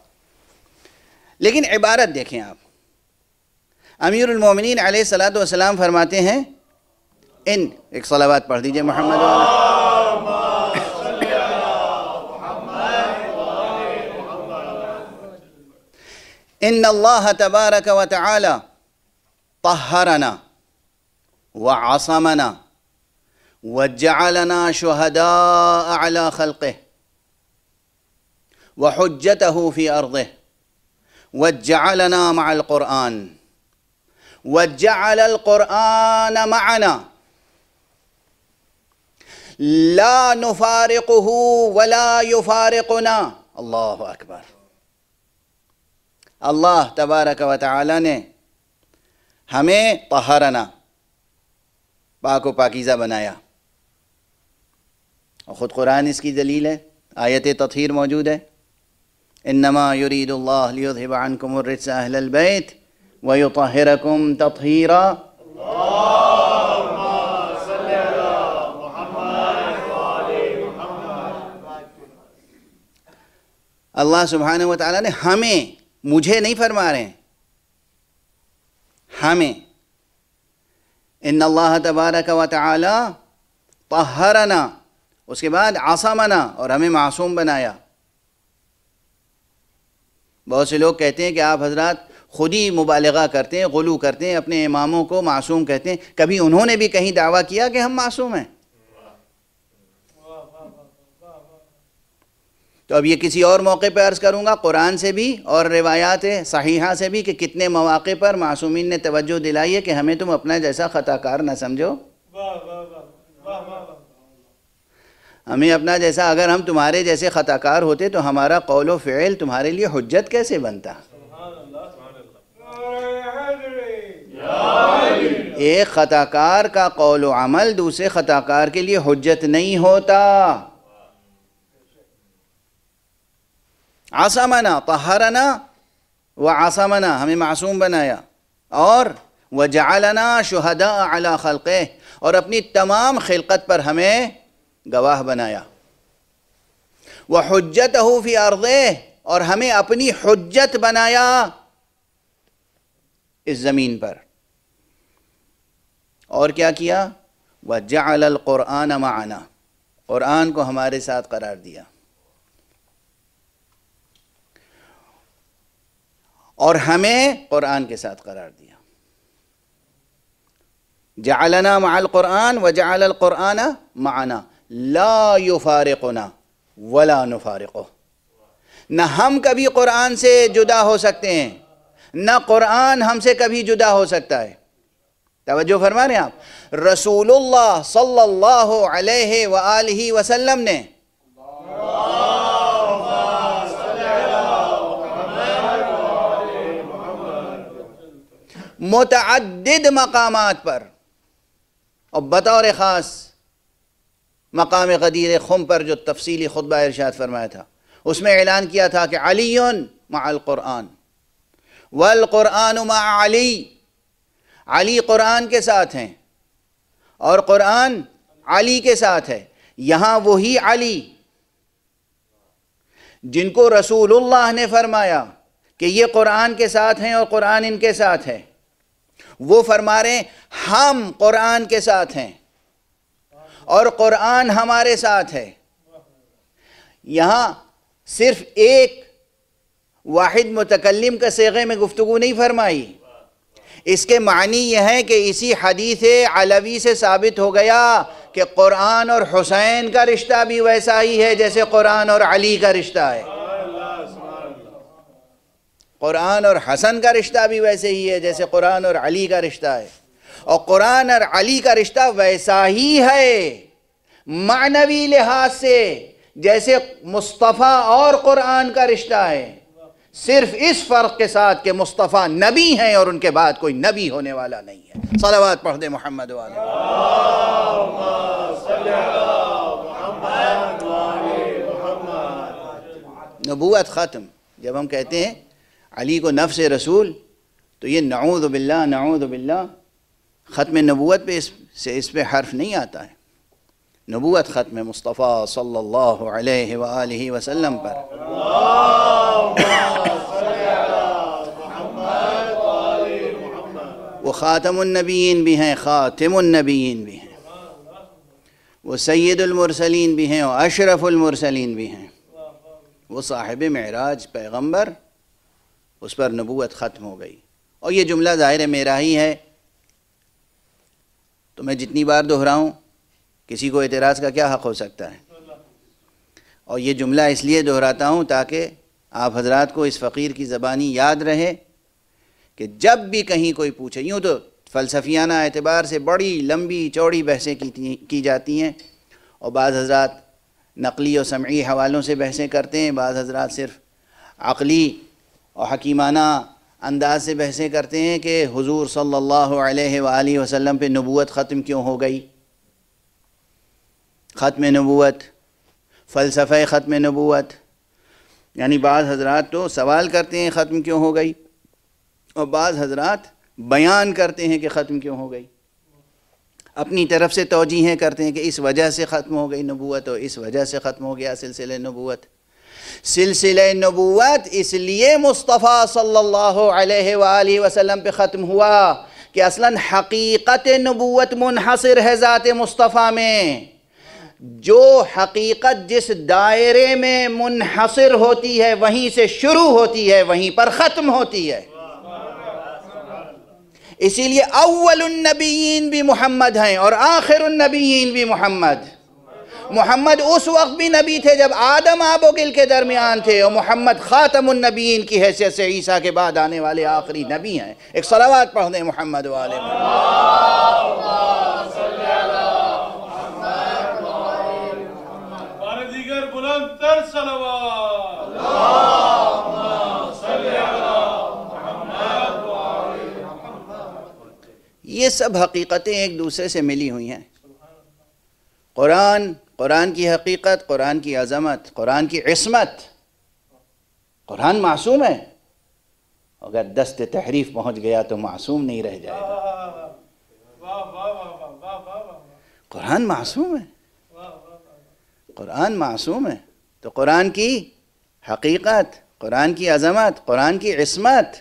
لیکن عبارت دیکھیں آپ، امیر المومنین علیہ الصلوۃ والسلام فرماتے ہیں، ان ایک صلوات پڑھ دیجئے محمد والا۔ ان اللہ تبارک و تعالی طہرنا وعصمنا وجعلنا شهداء على خلقه وحجته في أرضه وجعلنا مع القرآن وجعل القرآن معنا لا نفارقه ولا يفارقنا۔ اللہ اکبر۔ اللہ تبارک و تعالی نے ہمیں طہرنا، پاک و پاکیزہ بنایا، اور خود قرآن اس کی دلیل ہے، آیت تطہیر موجود ہے، انما یرید اللہ لیذہب عنکم الرجس اہل البیت ویطہرکم تطہیرا۔ اللہ سبحانہ و تعالیٰ نے ہمیں، مجھے نہیں فرما رہے ہیں، ہمیں، ان اللہ تبارک و تعالی طہرنا، اس کے بعد عصمنا، اور ہمیں معصوم بنایا، بہت سے لوگ کہتے ہیں کہ آپ حضرات خود ہی مبالغہ کرتے ہیں، غلو کرتے ہیں، اپنے اماموں کو معصوم کہتے ہیں. کبھی انہوں نے بھی کہیں دعویٰ کیا کہ ہم معصوم ہیں؟ تو اب یہ کسی اور موقع پہ عرض کروں گا، قرآن سے بھی اور روایات صحیحہ سے بھی، کہ کتنے مواقع پر معصومین نے توجہ دلائی ہے کہ ہمیں تم اپنا جیسا خطا کار نہ سمجھو، ہمیں اپنا جیسا، اگر ہم تمہارے جیسے خطا کار ہوتے تو ہمارا قول و فعل تمہارے لیے حجت کیسے بنتا؟ ایک خطا کار کا قول و عمل دوسرے خطا کار کے لیے حجت نہیں ہوتا. عصمنا طہرنا وعصمنا، ہمیں معصوم بنایا، اور وجعلنا شہداء علی خلقہ، اور اپنی تمام خلقت پر ہمیں گواہ بنایا. وحجتہ فی ارضہ، اور ہمیں اپنی حجت بنایا اس زمین پر. اور کیا کیا؟ وجعل القرآن معنا، قرآن کو ہمارے ساتھ قرار دیا. اور ہمیں قرآن کے ساتھ قرار دیا. جعلنا مع القرآن وجعل القرآن معنا لا يفارقنا ولا نفارقه. نہ ہم کبھی قرآن سے جدا ہو سکتے ہیں، نہ قرآن ہم سے کبھی جدا ہو سکتا ہے. توجہ فرما رہے ہیں آپ؟ رسول اللہ صلی اللہ علیہ وآلہ وسلم نے متعدد مقامات پر، اور بطور خاص مقام غدیر خم پر جو تفصیلی خطبہ ارشاد فرمایا تھا، اس میں اعلان کیا تھا کہ علی مع القرآن والقرآن مع علی، علی قرآن کے ساتھ ہیں اور قرآن علی کے ساتھ ہے. یہاں وہی علی جن کو رسول اللہ نے فرمایا کہ یہ قرآن کے ساتھ ہیں اور قرآن ان کے ساتھ ہے، وہ فرما رہے ہیں ہم قرآن کے ساتھ ہیں اور قرآن ہمارے ساتھ ہے. یہاں صرف ایک واحد متکلم کا صیغے میں گفتگو نہیں فرمائی. اس کے معنی یہ ہے کہ اسی حدیث علوی سے ثابت ہو گیا کہ قرآن اور حسین کا رشتہ بھی ویسا ہی ہے جیسے قرآن اور علی کا رشتہ ہے، قرآن اور حسن کا رشتہ بھی ویسے ہی ہے جیسے قرآن اور علی کا رشتہ ہے. اور قرآن اور علی کا رشتہ ویسا ہی ہے معنوی لحاظ سے جیسے مصطفیٰ اور قرآن کا رشتہ ہے، صرف اس فرق کے ساتھ کہ مصطفیٰ نبی ہیں اور ان کے بعد کوئی نبی ہونے والا نہیں ہے. صلوات پڑھ دے محمد والے. نبوت ختم. جب ہم کہتے ہیں علی کو نفس رسول تو یہ نعوذ باللہ نعوذ باللہ ختم نبوت پہ اس سے اس پہ حرف نہیں آتا ہے. نبوت ختم مصطفیٰ صلی اللہ علیہ وآلہ وسلم پر. وہ خاتم النبیین بھی ہیں، خاتم النبیین بھی ہیں، وہ سید المرسلین بھی ہیں اور اشرف المرسلین بھی ہیں. وہ صاحب معراج پیغمبر، اس پر نبوت ختم ہو گئی. اور یہ جملہ ظاہر میرا ہی ہے تو میں جتنی بار دہراؤں کسی کو اعتراض کا کیا حق ہو سکتا ہے. اور یہ جملہ اس لیے دہراتا ہوں تاکہ آپ حضرات کو اس فقیر کی زبانی یاد رہے کہ جب بھی کہیں کوئی پوچھے، یوں تو فلسفیانہ اعتبار سے بڑی لمبی چوڑی بحثیں کی جاتی ہیں اور بعض حضرات نقلی و سمعی حوالوں سے بحثیں کرتے ہیں، بعض حضرات صرف عقلی اور حکیمانہ انداز سے بحثیں کرتے ہیں کہ حضور صلی اللہ علیہ وآلہ وسلم پہ نبوت ختم کیوں ہو گئی. ختم نبوت، فلسفہ ختم نبوت، یعنی بعض حضرات تو سوال کرتے ہیں ختم کیوں ہو گئی اور بعض حضرات بیان کرتے ہیں کہ ختم کیوں ہو گئی. اپنی طرف سے توجیہیں کرتے ہیں کہ اس وجہ سے ختم ہو گئی نبوت اور اس وجہ سے ختم ہو گیا سلسلہ نبوت. سلسلہ نبوت اس لیے مصطفیٰ صلی اللہ علیہ وآلہ وسلم پہ ختم ہوا کہ اصلاً حقیقت نبوت منحصر ہے ذات مصطفیٰ میں. جو حقیقت جس دائرے میں منحصر ہوتی ہے وہیں سے شروع ہوتی ہے وہیں پر ختم ہوتی ہے. اسی لیے اول النبیین بھی محمد ہیں اور آخر النبیین بھی محمد. محمد اس وقت بھی نبی تھے جب آدم آب و گل کے درمیان تھے، اور محمد خاتم النبیین کی حیثیت سے عیسیٰ کے بعد آنے والے آخری نبی ہیں. ایک صلوات پڑھ دیں محمد و آل محمد. دیگر بلند تر صلوات. یہ سب حقیقتیں ایک دوسرے سے ملی ہوئی ہیں. قرآن قرآن کی حقیقت، قرآن کی عظمت، قرآن کی عصمت. قرآن معصوم ہے، اگر دست تحریف پہنچ گیا تو معصوم نہیں رہ جائے گا. قرآن معصوم ہے، قرآن معصوم ہے. تو قرآن کی حقیقت، قرآن کی عظمت، قرآن کی عصمت،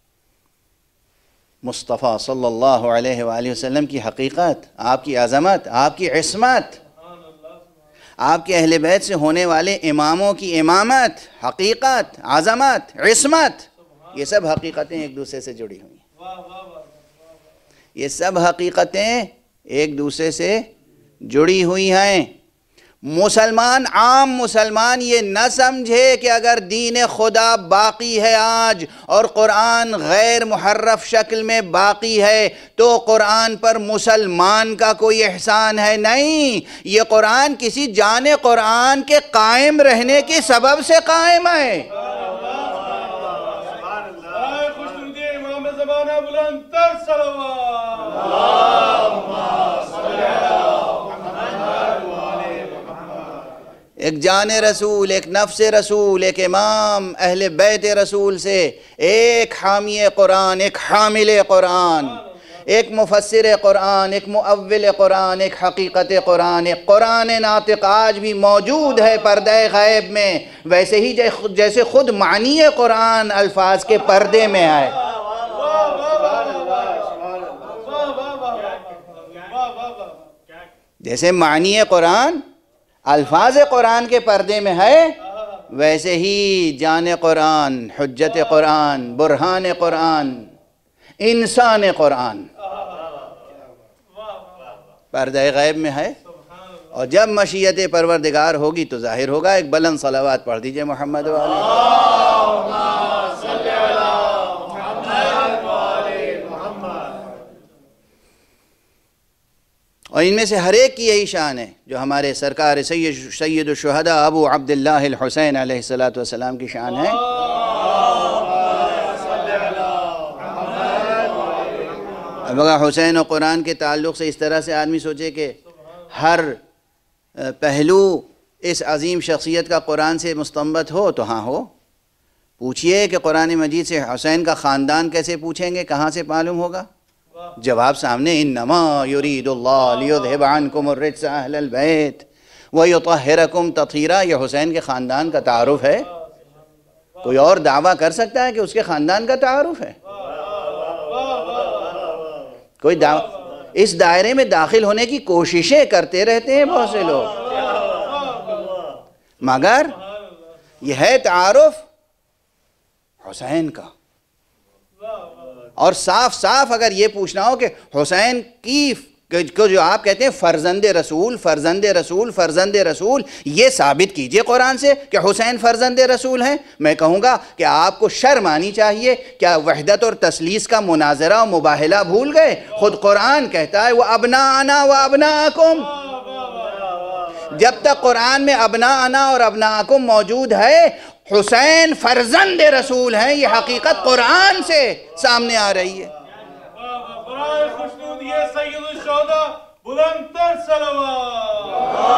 مصطفیٰ صلی اللہ علیہ وآلہ وسلم کی حقیقت، آپ کی عظمت، آپ کی عصمت، آپ کے اہل بیت سے ہونے والے اماموں کی امامت، حقیقت، عظمت، عصمت، یہ سب حقیقتیں ایک دوسرے سے جڑی ہوئی ہیں. یہ سب حقیقتیں ایک دوسرے سے جڑی ہوئی ہیں. مسلمان، عام مسلمان یہ نہ سمجھے کہ اگر دین خدا باقی ہے آج اور قرآن غیر محرف شکل میں باقی ہے تو قرآن پر مسلمان کا کوئی احسان ہے. نہیں، یہ قرآن کسی جان قرآن کے قائم رہنے کے سبب سے قائم ہے. امام زمانہ بلند تر صلوات. ایک جان رسول، ایک نفس رسول، ایک امام اہل بیت رسول سے، ایک حامی قرآن، ایک حامل قرآن، ایک مفسر قرآن، ایک مؤول قرآن، ایک حقیقت قرآن. ایک قرآن ناطق آج بھی موجود ہے پردہ غیب میں، ویسے ہی جیسے خود معنی قرآن الفاظ کے پردے میں ہے. جیسے معنی قرآن الفاظ قرآن کے پردے میں ہے، ویسے ہی جان قرآن، حجت قرآن، برہان قرآن، انسان قرآن پردہ غیب میں ہے. اور جب مشیت پروردگار ہوگی تو ظاہر ہوگا. ایک بلند صلوات پڑھ دیجئے محمد و آل اور ان میں سے ہر ایک کی یہی شان ہے جو ہمارے سرکار سید سید الشہداء ابو عبداللہ الحسین علیہ السلام کی شان ہے. اب اگر حسین و قرآن کے تعلق سے اس طرح سے آدمی سوچے کہ ہر پہلو اس عظیم شخصیت کا قرآن سے مستنبت ہو تو ہاں ہو. پوچھئے کہ قرآن مجید سے حسین کا خاندان کیسے پوچھیں گے، کہاں سے معلوم ہوگا؟ جواب سامنے، انما یرید اللہ لیذہب عنکم الرجس اہل البیت ویطہرکم تطہیرا. یہ حسین کے خاندان کا تعارف ہے. کوئی اور دعویٰ کر سکتا ہے کہ اس کے خاندان کا تعارف ہے؟ کوئی دعویٰ اس دائرے میں داخل ہونے کی کوششیں کرتے رہتے ہیں بہت سے لوگ، مگر یہ ہے تعارف حسین کا. اور صاف صاف اگر یہ پوچھنا ہو کہ حسین کی کو جو آپ کہتے ہیں فرزند رسول فرزند رسول فرزند رسول، یہ ثابت کیجئے قرآن سے کہ حسین فرزند رسول ہیں. میں کہوں گا کہ آپ کو شرم آنی چاہیے. کیا وحدت اور تثلیث کا مناظرہ و مباہلہ بھول گئے؟ خود قرآن کہتا ہے وَأَبْنَاءَنَا وَأَبْنَاءَكُمْ. جب تک قرآن میں ابناءنا اور ابناءکم موجود ہے، حسین فرزند رسول ہیں. یہ حقیقت قرآن سے سامنے آ رہی ہے. برائے خوشنود یہ سید الشہداء بلند تر صلوات.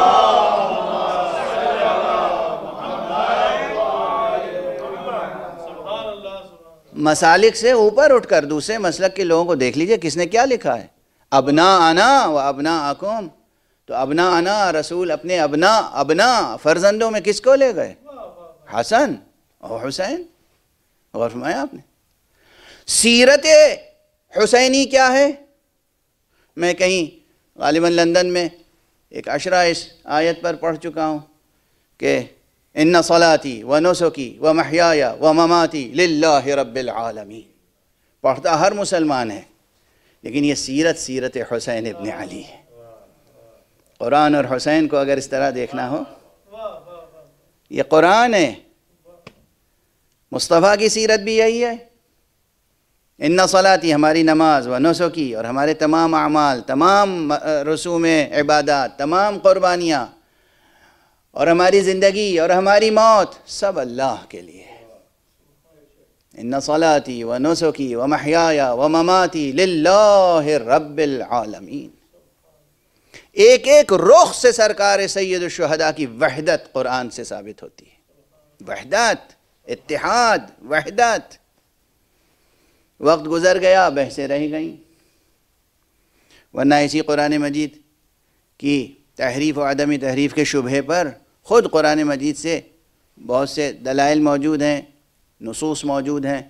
مسالک سے اوپر اٹھ کر دوسرے مسلک کے لوگوں کو دیکھ لیجئے کس نے کیا لکھا ہے. ابناءنا و ابناءکم. تو ابناءنا رسول اپنے ابناء ابناء فرزندوں میں کس کو لے گئے؟ حسن اور حسین. غور فرمایا آپ نے. سیرت حسینی کیا ہے؟ میں کہیں غالباً لندن میں ایک عشرہ اس آیت پر پڑھ چکا ہوں کہ ان صلاتی و نسکی و محیایا و مماتی للہ رب العالمین، پڑھتا ہر مسلمان ہے، لیکن یہ سیرت سیرت حسین ابن علی ہے۔ قرآن اور حسین کو اگر اس طرح دیکھنا ہو، یہ قرآن ہے، مصطفیٰ کی سیرت بھی یہی ہے۔ ان صلاتی ہماری نماز و نسکی اور ہمارے تمام اعمال، تمام رسوم عبادات، تمام قربانیاں اور ہماری زندگی اور ہماری موت سب اللہ کے لیے ہے۔ ان صلاتی و نسکی و محیایا و مماتی للہ رب العالمین۔ ایک ایک رخ سے سرکار سید الشہداء کی وحدت قرآن سے ثابت ہوتی ہے، وحدت، اتحاد، وحدت۔ وقت گزر گیا، بحثیں رہ گئیں، ورنہ اسی قرآن مجید کی تحریف و عدمی تحریف کے شبہے پر خود قرآن مجید سے بہت سے دلائل موجود ہیں، نصوص موجود ہیں۔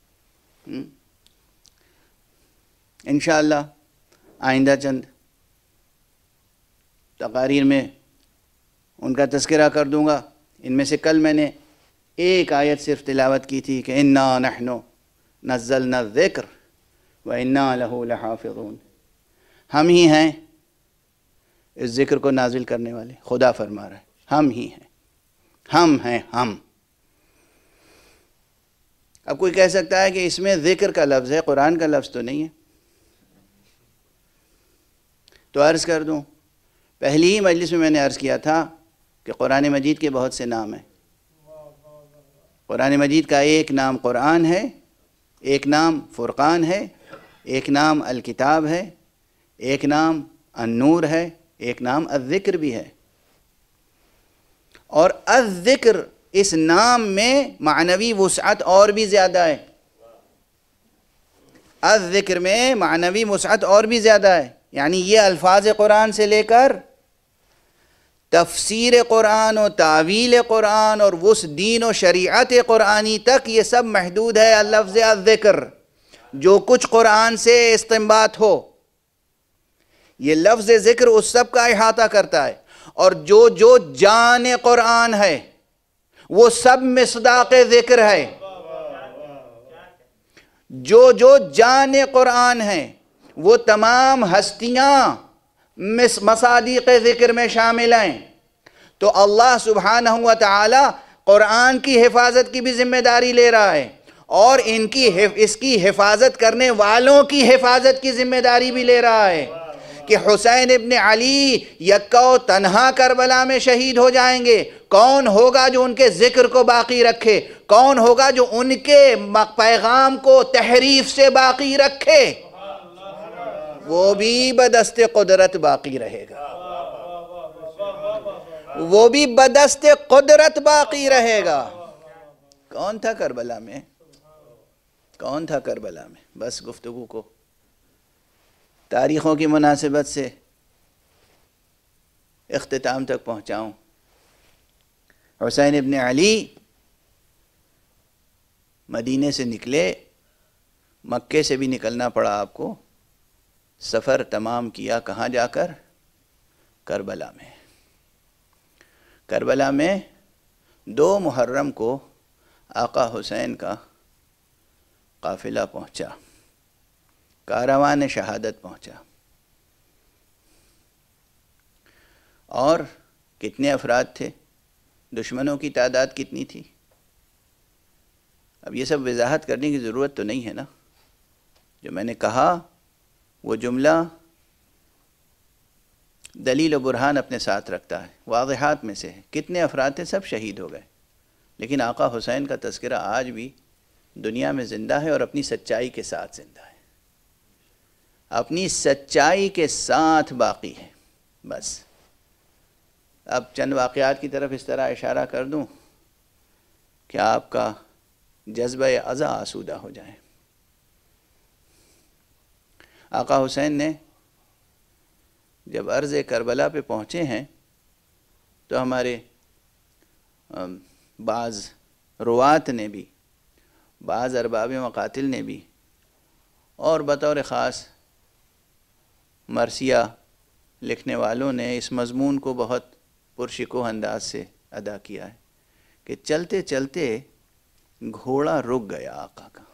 انشاءاللہ آئندہ چند تقاریر میں ان کا تذکرہ کر دوں گا۔ ان میں سے کل میں نے ایک آیت صرف تلاوت کی تھی کہ اِنَّا نَحْنُ نَزَّلْنَا الذِّكْرَ وَإِنَّا لَهُ لَحَافِظُونَ، ہم ہی ہیں اس ذکر کو نازل کرنے والے، خدا فرما رہا ہے ہم ہی ہیں، ہم ہیں ہم۔ اب کوئی کہہ سکتا ہے کہ اس میں ذکر کا لفظ ہے، قرآن کا لفظ تو نہیں ہے۔ تو عرض کر دوں، پہلی ہی مجلس میں میں نے عرض کیا تھا کہ قرآن مجید کے بہت سے نام ہیں۔ قرآن مجید کا ایک نام قرآن ہے، ایک نام فرقان ہے، ایک نام الکتاب ہے، ایک نام النور ہے، ایک نام الذکر بھی ہے۔ اور الذکر اس نام میں معنوی وسعت اور بھی زیادہ ہے، الذکر میں معنوی وسعت اور بھی زیادہ ہے، یعنی یہ الفاظ قرآن سے لے کر تفسیر قرآن و تعویل قرآن اور اس دین و شریعت قرآنی تک یہ سب محدود ہے اللفظ الذکر۔ جو کچھ قرآن سے استنباط ہو، یہ لفظ ذکر اس سب کا احاطہ کرتا ہے، اور جو جو جان قرآن ہے وہ سب مصداق ذکر ہے۔ جو جو جان قرآن ہے وہ تمام ہستیاں مصادیق ذکر میں شامل ہیں۔ تو اللہ سبحانہ و تعالی قرآن کی حفاظت کی بھی ذمہ داری لے رہا ہے، اور ان کی اس کی حفاظت کرنے والوں کی حفاظت کی ذمہ داری بھی لے رہا ہے کہ حسین ابن علی یکا و تنہا کربلا میں شہید ہو جائیں گے، کون ہوگا جو ان کے ذکر کو باقی رکھے؟ کون ہوگا جو ان کے پیغام کو تحریف سے باقی رکھے؟ وہ بھی بدست قدرت باقی رہے گا، وہ بھی بدست قدرت باقی رہے گا۔ کون تھا کربلا میں؟ کون تھا کربلا میں؟ بس گفتگو کو تاریخوں کی مناسبت سے اختتام تک پہنچاؤں۔ حسین ابن علی مدینے سے نکلے، مکے سے بھی نکلنا پڑا آپ کو، سفر تمام کیا کہاں جا کر؟ کربلا میں۔ کربلا میں دو محرم کو آقا حسین کا قافلہ پہنچا، کاروان شہادت پہنچا۔ اور کتنے افراد تھے؟ دشمنوں کی تعداد کتنی تھی؟ اب یہ سب وضاحت کرنے کی ضرورت تو نہیں ہے نا۔ جو میں نے کہا وہ جملہ دلیل و برہان اپنے ساتھ رکھتا ہے، واضحات میں سے ہے۔ کتنے افراد تھے؟ سب شہید ہو گئے، لیکن آقا حسین کا تذکرہ آج بھی دنیا میں زندہ ہے، اور اپنی سچائی کے ساتھ زندہ ہے، اپنی سچائی کے ساتھ باقی ہے۔ بس اب چند واقعات کی طرف اس طرح اشارہ کر دوں کہ آپ کا جذبہ عزا آسودہ ہو جائے۔ آقا حسین نے جب عرض کربلا پہ پہنچے ہیں تو ہمارے بعض روات نے بھی، بعض ارباب مقاتل نے بھی، اور بطور خاص مرثیہ لکھنے والوں نے اس مضمون کو بہت پرشکوہ انداز سے ادا کیا ہے کہ چلتے چلتے گھوڑا رک گیا آقا کا.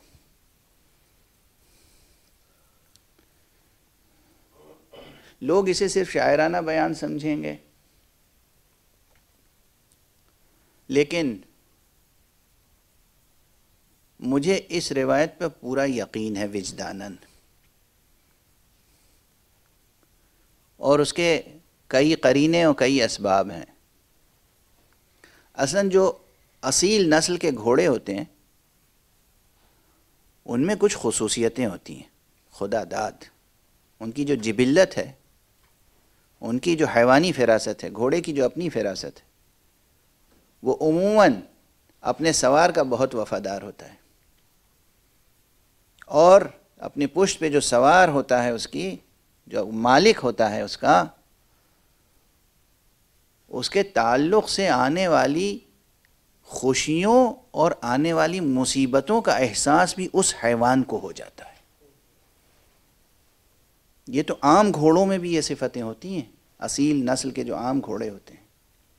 لوگ اسے صرف شاعرانہ بیان سمجھیں گے، لیکن مجھے اس روایت پر پورا یقین ہے وجداناً، اور اس کے کئی قرینے اور کئی اسباب ہیں. اصلاً جو اصیل نسل کے گھوڑے ہوتے ہیں ان میں کچھ خصوصیتیں ہوتی ہیں خدا داد. ان کی جو جبلت ہے، ان کی جو حیوانی فراست ہے، گھوڑے کی جو اپنی فراست ہے، وہ عموماً اپنے سوار کا بہت وفادار ہوتا ہے، اور اپنی پشت پہ جو سوار ہوتا ہے، اس کی جو مالک ہوتا ہے اس کا، اس کے تعلق سے آنے والی خوشیوں اور آنے والی مصیبتوں کا احساس بھی اس حیوان کو ہو جاتا ہے. یہ تو عام گھوڑوں میں بھی یہ صفتیں ہوتی ہیں، اصیل نسل کے جو عام گھوڑے ہوتے ہیں.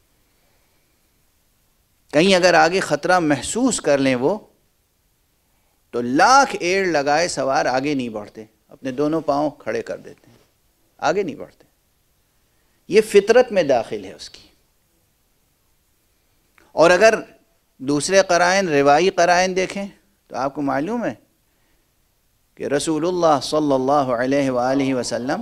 کہیں اگر آگے خطرہ محسوس کر لیں وہ، تو لاکھ ایڑ لگائے سوار آگے نہیں بڑھتے، اپنے دونوں پاؤں کھڑے کر دیتے ہیں، آگے نہیں بڑھتے. یہ فطرت میں داخل ہے اس کی. اور اگر دوسرے قرائن، روایی قرائن دیکھیں تو آپ کو معلوم ہے کہ رسول اللہ صلی اللہ علیہ وآلہ وسلم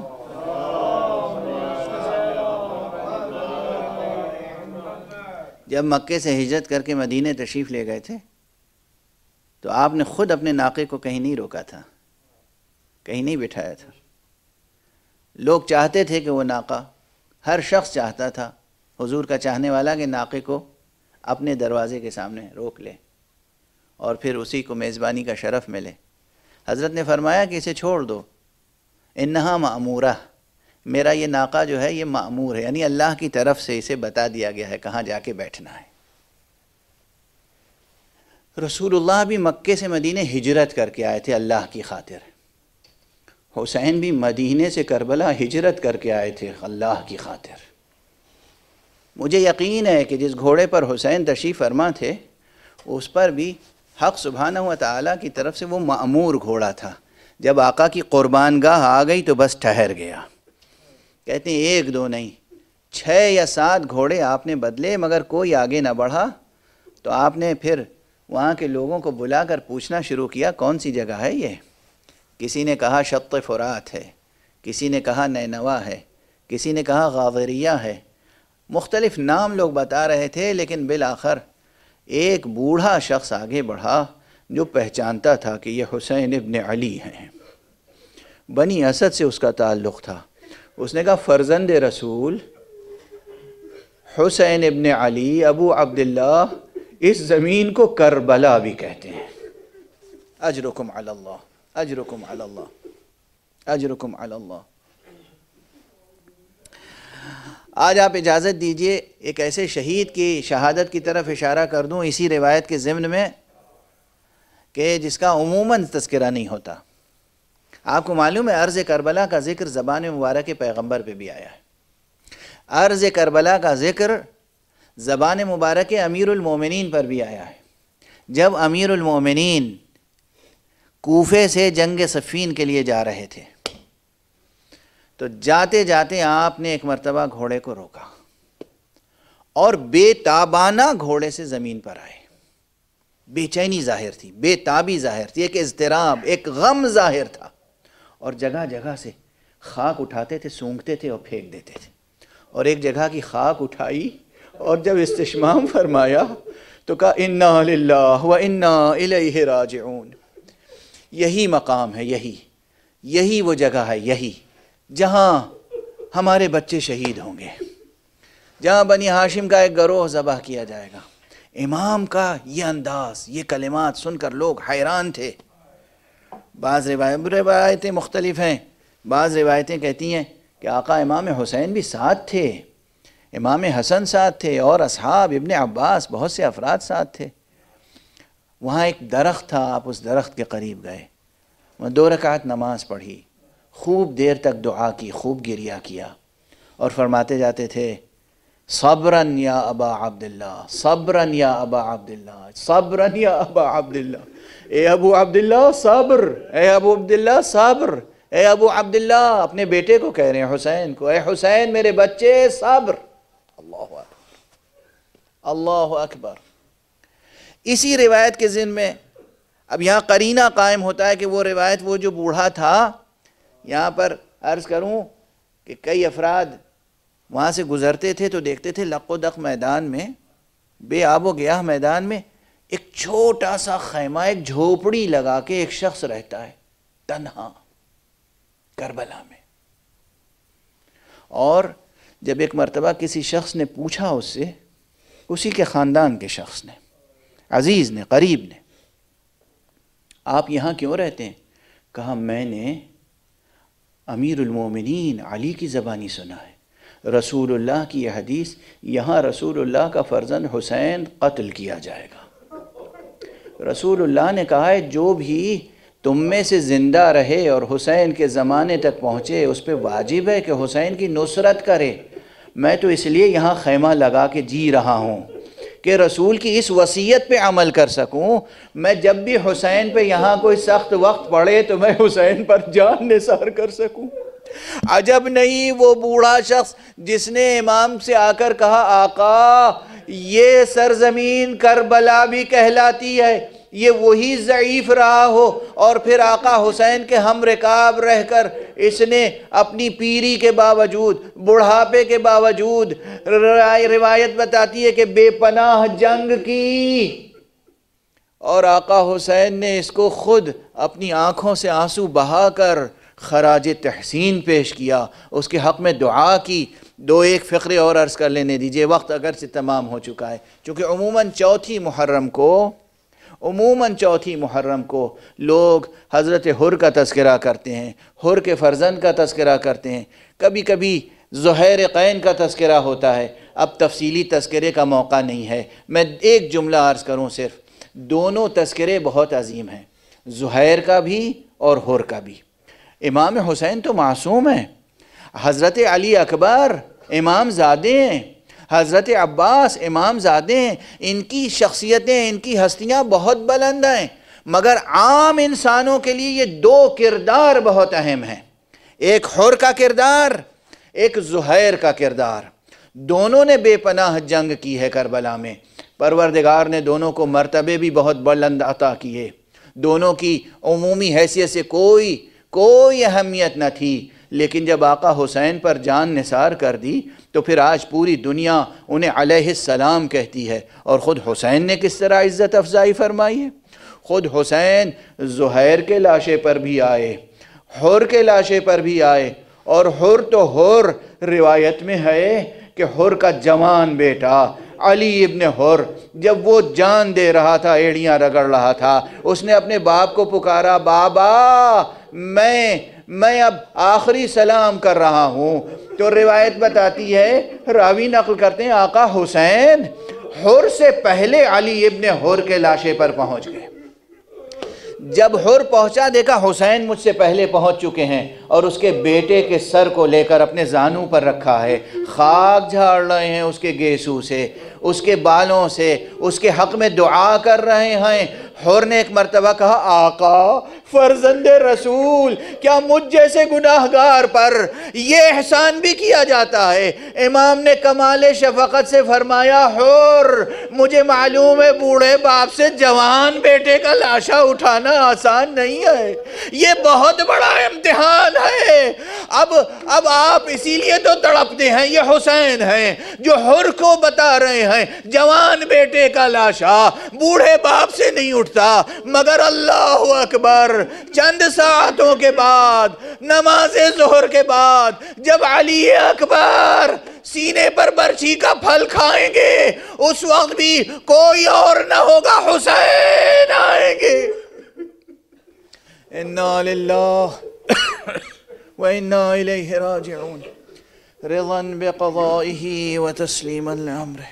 جب مکے سے ہجرت کر کے مدینے تشریف لے گئے تھے تو آپ نے خود اپنے ناقے کو کہیں نہیں روکا تھا، کہیں نہیں بٹھایا تھا. لوگ چاہتے تھے کہ وہ ناقہ، ہر شخص چاہتا تھا، حضور کا چاہنے والا، کہ ناقے کو اپنے دروازے کے سامنے روک لے اور پھر اسی کو میزبانی کا شرف ملے. حضرت نے فرمایا کہ اسے چھوڑ دو، انہا مأمورہ، میرا یہ ناقہ جو ہے یہ مأمور ہے، یعنی اللہ کی طرف سے اسے بتا دیا گیا ہے کہاں جا کے بیٹھنا ہے. رسول اللہ بھی مکے سے مدینے ہجرت کر کے آئے تھے اللہ کی خاطر. حسین بھی مدینے سے کربلا ہجرت کر کے آئے تھے اللہ کی خاطر. مجھے یقین ہے کہ جس گھوڑے پر حسین تشریف فرما تھے اس پر بھی حق سبحانہ و تعالیٰ کی طرف سے وہ مأمور گھوڑا تھا. جب آقا کی قربان گاہ آ گئی تو بس ٹھہر گیا. کہتے ہیں ایک دو نہیں، چھ یا سات گھوڑے آپ نے بدلے مگر کوئی آگے نہ بڑھا. تو آپ نے پھر وہاں کے لوگوں کو بلا کر پوچھنا شروع کیا کون سی جگہ ہے یہ. کسی نے کہا شط فرات ہے، کسی نے کہا نینوا ہے، کسی نے کہا غاضریہ ہے. مختلف نام لوگ بتا رہے تھے، لیکن بالآخر ایک بوڑھا شخص آگے بڑھا جو پہچانتا تھا کہ یہ حسین ابن علی ہیں، بنی اسد سے اس کا تعلق تھا. اس نے کہا فرزند رسول حسین ابن علی ابو عبداللہ، اس زمین کو کربلا بھی کہتے ہیں. اجرکم علی اللہ، اجرکم علی اللہ، اجرکم علی اللہ. آج آپ اجازت دیجئے ایک ایسے شہید کی شہادت کی طرف اشارہ کر دوں اسی روایت کے ضمن میں کہ جس کا عموماً تذکرہ نہیں ہوتا. آپ کو معلوم ہے عرض کربلا کا ذکر زبان مبارک پیغمبر پہ بھی آیا ہے. عرض کربلا کا ذکر زبان مبارک امیر المومنین پر بھی آیا ہے. جب امیر المومنین کوفے سے جنگ صفین کے لیے جا رہے تھے تو جاتے جاتے آپ نے ایک مرتبہ گھوڑے کو روکا اور بے تابانہ گھوڑے سے زمین پر آئے. بے چینی ظاہر تھی، بے تابی ظاہر تھی، ایک اضطراب، ایک غم ظاہر تھا. اور جگہ جگہ سے خاک اٹھاتے تھے، سونگتے تھے اور پھینک دیتے تھے. اور ایک جگہ کی خاک اٹھائی اور جب استشمام فرمایا تو کہا انا للہ و انا الیہ راجعون. یہی مقام ہے، یہی یہی وہ جگہ ہے، یہی جہاں ہمارے بچے شہید ہوں گے، جہاں بنی ہاشم کا ایک گروہ ذبح کیا جائے گا. امام کا یہ انداز، یہ کلمات سن کر لوگ حیران تھے. بعض روایتیں مختلف ہیں. بعض روایتیں کہتی ہیں کہ آقا امام حسین بھی ساتھ تھے، امام حسن ساتھ تھے، اور اصحاب ابن عباس بہت سے افراد ساتھ تھے. وہاں ایک درخت تھا، آپ اس درخت کے قریب گئے، وہاں دو رکعت نماز پڑھی، خوب دیر تک دعا کی، خوب گریہ کیا. اور فرماتے جاتے تھے صبرن یا ابا عبداللہ، صبرن یا ابا عبداللہ، صبرن یا ابا عبداللہ، اے ابو عبداللہ صبر، اے ابو عبداللہ صبر، اے ابو عبداللہ، اپنے بیٹے کو کہہ رہے ہیں حسین کو، اے حسین میرے بچے صبر۔ اللہ اکبر، اللہ اکبر۔ اسی روایت کے ذمن میں اب یہاں قرینہ قائم ہوتا ہے کہ وہ روایت وہ جو بوڑھا تھا، یہاں پر عرض کروں کہ کئی افراد وہاں سے گزرتے تھے تو دیکھتے تھے لق و دق میدان میں، بے آب و گیاہ میدان میں ایک چھوٹا سا خیمہ، ایک جھوپڑی لگا کے ایک شخص رہتا ہے تنہا کربلا میں۔ اور جب ایک مرتبہ کسی شخص نے پوچھا اس سے، اسی کے خاندان کے شخص نے، عزیز نے، قریب نے، آپ یہاں کیوں رہتے ہیں؟ کہا میں نے امیر المومنین علی کی زبانی سنا ہے، رسول اللہ کی یہ حدیث، یہاں رسول اللہ کا فرزند حسین قتل کیا جائے گا۔ رسول اللہ نے کہا ہے جو بھی تم میں سے زندہ رہے اور حسین کے زمانے تک پہنچے اس پہ واجب ہے کہ حسین کی نصرت کرے۔ میں تو اس لیے یہاں خیمہ لگا کے جی رہا ہوں کہ رسول کی اس وصیت پہ عمل کر سکوں۔ میں جب بھی حسین پہ یہاں کوئی سخت وقت پڑے تو میں حسین پر جان نثار کر سکوں۔ عجب نہیں وہ بوڑھا شخص جس نے امام سے آ کر کہا آقا یہ سرزمین کربلا بھی کہلاتی ہے، یہ وہی ضعیف رہا ہو، اور پھر آقا حسین کے ہم رکاب رہ کر اس نے اپنی پیری کے باوجود، بڑھاپے کے باوجود، روایت بتاتی ہے کہ بے پناہ جنگ کی، اور آقا حسین نے اس کو خود اپنی آنکھوں سے آنسو بہا کر خراج تحسین پیش کیا، اس کے حق میں دعا کی۔ دو ایک فقرے اور عرض کر لینے دیجئے، وقت اگرچہ تمام ہو چکا ہے، چونکہ عموماً چوتھی محرم کو عموماً چوتھی محرم کو لوگ حضرت حر کا تذکرہ کرتے ہیں، حر کے فرزند کا تذکرہ کرتے ہیں، کبھی کبھی زہیر قین کا تذکرہ ہوتا ہے۔ اب تفصیلی تذکرے کا موقع نہیں ہے، میں ایک جملہ عرض کروں صرف، دونوں تذکرے بہت عظیم ہیں، زہیر کا بھی اور حر کا بھی۔ امام حسین تو معصوم ہیں، حضرت علی اکبر امام زادے ہیں، حضرت عباس امام زادے ہیں، ان کی شخصیتیں، ان کی ہستیاں بہت بلند ہیں، مگر عام انسانوں کے لیے یہ دو کردار بہت اہم ہیں، ایک حر کا کردار، ایک زہیر کا کردار۔ دونوں نے بے پناہ جنگ کی ہے کربلا میں، پروردگار نے دونوں کو مرتبے بھی بہت بلند عطا کیے، دونوں کی عمومی حیثیت سے کوئی کوئی اہمیت نہ تھی، لیکن جب آقا حسین پر جان نثار کر دی تو پھر آج پوری دنیا انہیں علیہ السلام کہتی ہے، اور خود حسین نے کس طرح عزت افزائی فرمائی ہے۔ خود حسین زہیر کے لاشے پر بھی آئے، حر کے لاشے پر بھی آئے، اور حر تو حر، روایت میں ہے کہ حر کا جوان بیٹا علی ابن حر جب وہ جان دے رہا تھا، ایڑیاں رگڑ رہا تھا، اس نے اپنے باپ کو پکارا، بابا میں میں اب آخری سلام کر رہا ہوں۔ تو روایت بتاتی ہے، راوی نقل کرتے ہیں، آقا حسین حر سے پہلے علی ابن حر کے لاشے پر پہنچ گئے۔ جب حر پہنچا دیکھا حسین مجھ سے پہلے پہنچ چکے ہیں، اور اس کے بیٹے کے سر کو لے کر اپنے زانوں پر رکھا ہے، خاک جھاڑ رہے ہیں اس کے گیسو سے، اس کے بالوں سے، اس کے حق میں دعا کر رہے ہیں۔ حر نے ایک مرتبہ کہا، آقا فرزند رسول، کیا مجھ جیسے گناہگار پر یہ احسان بھی کیا جاتا ہے؟ امام نے کمال شفقت سے فرمایا، حر مجھے معلوم ہے بوڑھے باپ سے جوان بیٹے کا لاشا اٹھانا آسان نہیں ہے، یہ بہت بڑا امتحان ہے۔ اب اب آپ اسی لیے تو تڑپتے ہیں، یہ حسین ہیں جو حر کو بتا رہے ہیں جوان بیٹے کا لاشا بوڑھے باپ سے نہیں اٹھتا۔ مگر اللہ اکبر، چند ساعتوں کے بعد، نماز ظہر کے بعد، جب علی اکبر سینے پر برچھی کا پھل کھائیں گے، اس وقت بھی کوئی اور نہ ہوگا، حسین آئیں گے۔ انا للہ وَإِنَّا إِلَيْهِ رَاجِعُونَ رضا بقضائه وتسلیما لأمره۔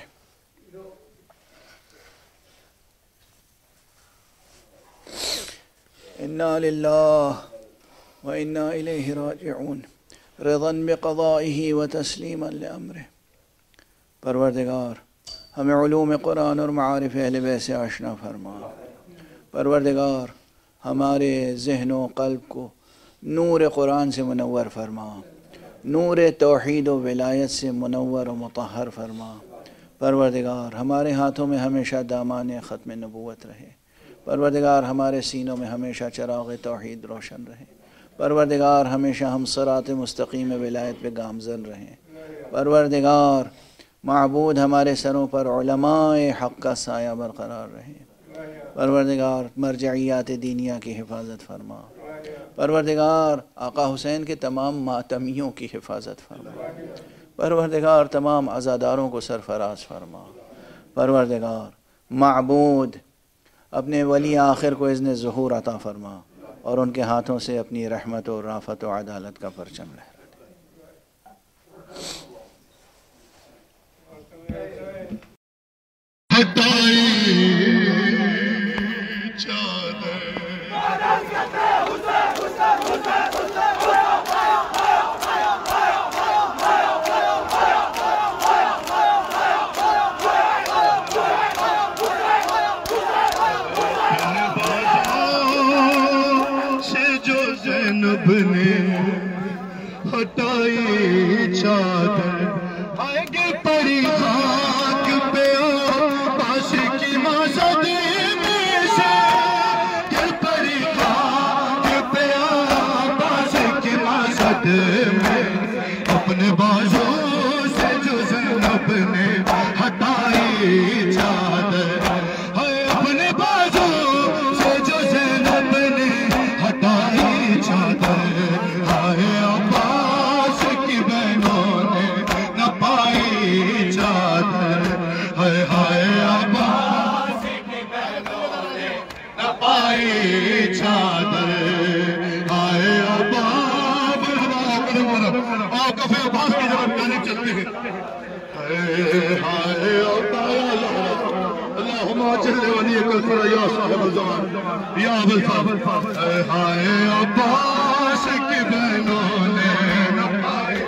انا للہ وَإِنَّا إِلَيْهِ رَاجِعُونَ رضا بقضائه وتسلیما لامرہ۔ پروردگار ہمیں علوم قرآن اور معارف اہل بیت سے آشنا فرما۔ پروردگار ہمارے ذہن و قلب کو نور قرآن سے منور فرما، نور توحید و ولایت سے منور و مطہر فرما۔ پروردگار ہمارے ہاتھوں میں ہمیشہ دامان ختم نبوت رہے۔ پروردگار ہمارے سینوں میں ہمیشہ چراغ توحید روشن رہے۔ پروردگار ہمیشہ ہم صراط مستقیم ولایت پہ گامزن رہیں۔ پروردگار معبود ہمارے سروں پر علماء حق کا سایہ برقرار رہے۔ پروردگار مرجعیات دینیہ کی حفاظت فرما۔ پروردگار آقا حسین کے تمام ماتمیوں کی حفاظت فرما۔ پروردگار تمام عزاداروں کو سرفراز فرما۔ پروردگار معبود اپنے ولی آخر کو اذن ظہور عطا فرما اور ان کے ہاتھوں سے اپنی رحمت و رافت و عدالت کا پرچم لہرا ہٹائی چادر، آئے گی پڑی خاک پہ عباس کی ماسد میں سے، گر پڑی خاک پہ عباس کی ماسد میں، اپنے بازو سے جو زینب نے ہٹائی چادر، اپنے بازو سے جو زینب نے ہٹائی چادر، ہائے عباس کی بہنوں نے نہ پائی چادر، ہائے ہائے عباس کی بہنوں نے نہ پائی چادر، ہائے عباس آؤ کفے عباس کی جب گانے چلتے ہیں، ہائے عباس اللہم اجل ولیک الفر یا صاحب الزمان یا ابو الفضل، ہائے عباس کی بہنوں نے نہ پائی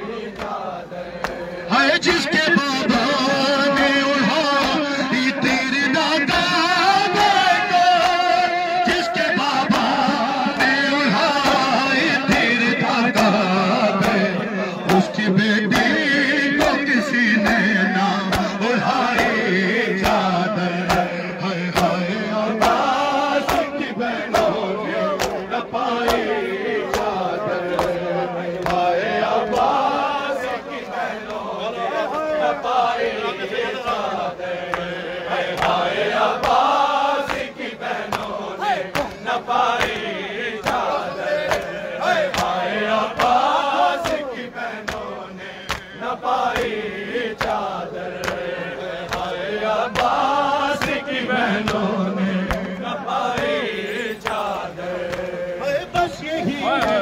چادر، ہائے جس کے بابا نے اڑھائی تیری ناکام کو، جس کے بابا نے اڑھائی تیری ناکام، اس کی بیٹی کو کسی نے نہ اڑھائی چادر، ہائے ہائے عباس کی بہنوں نے نہ پائی چادر، ہائے عباس کی بہنوں نے نہ پائی چادر، ہائے عباس کی بہنوں نے نہ پائی چادر، ہائے عباس کی بہنوں نے نہ پائی چادر، ہائے عباس کی بہنوں نے نہ پائی چادر، بس یہی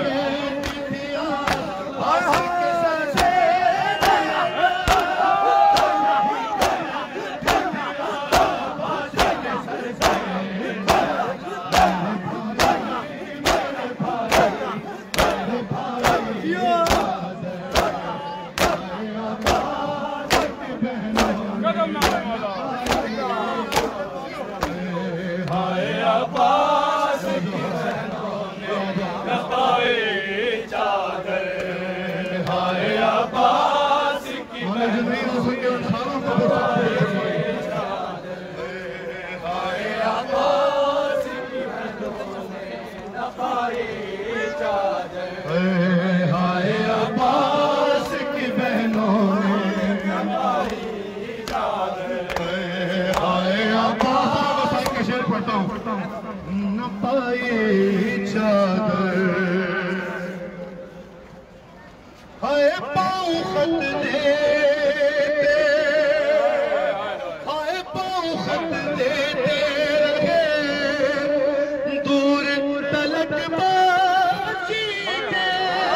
نہ پائی چادر، ہائے پاؤں خط دیتے، ہائے پاؤں خط دیتے رہے، دور تلک باجی کے،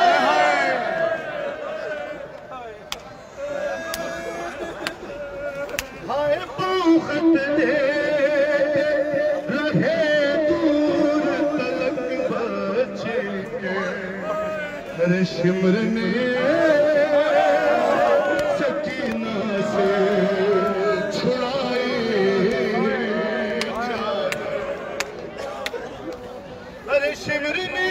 ہائے خط دے رہے دور تلک ارے شمرنے سکینہ سے چھڑائے ارے شمرنے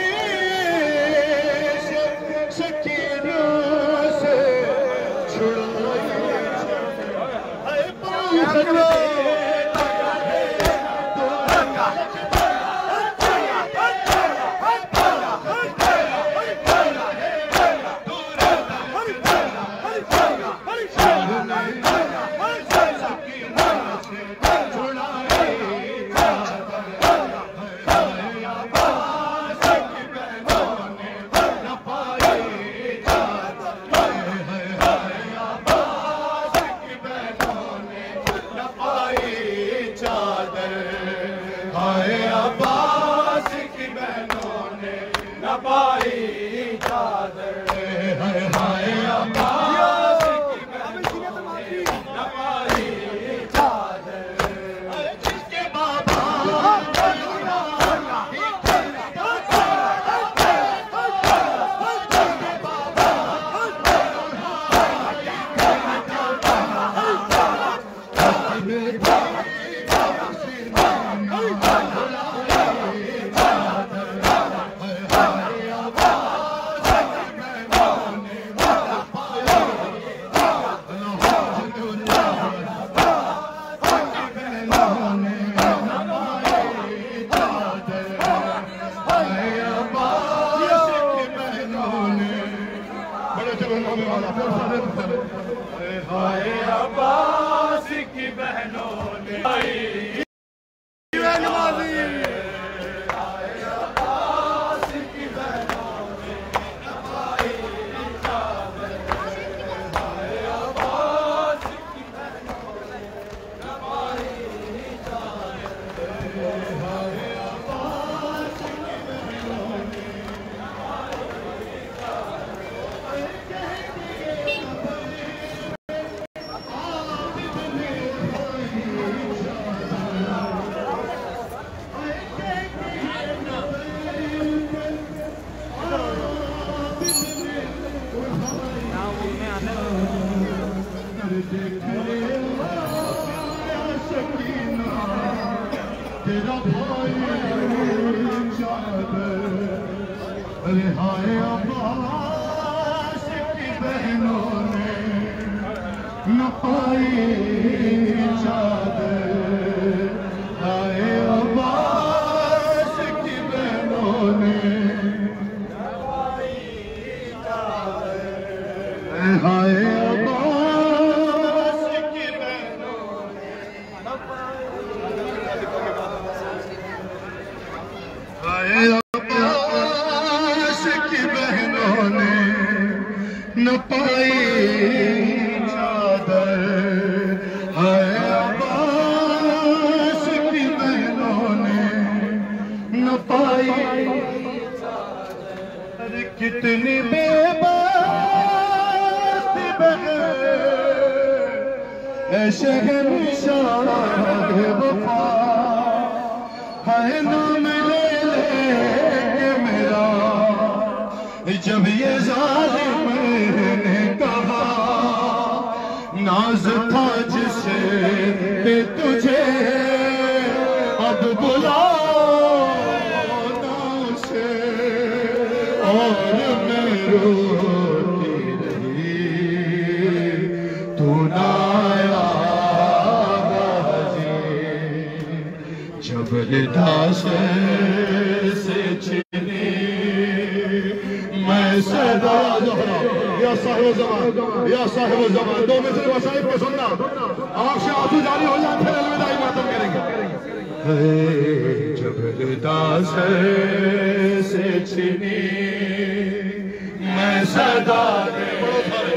سکینہ سے چھڑائے اے پاؤں کتنی بے بخت بہن اے شہنشاہ وفا ہے نام لے لے میرا جب یہ ظالم نے کہا ناز تھا جسے پہ تجھے اب بلا روتی رہی تو نایا بازی جب لداس سے چھنی میں صدا یا صاحب زمان یا صاحب زمان دو مثل وسائب کو سننا آنکھ سے آنسو جاری ہو جائے پھر الوداعی ماتم کریں گے جب لداس سے چھنی میں صدا دے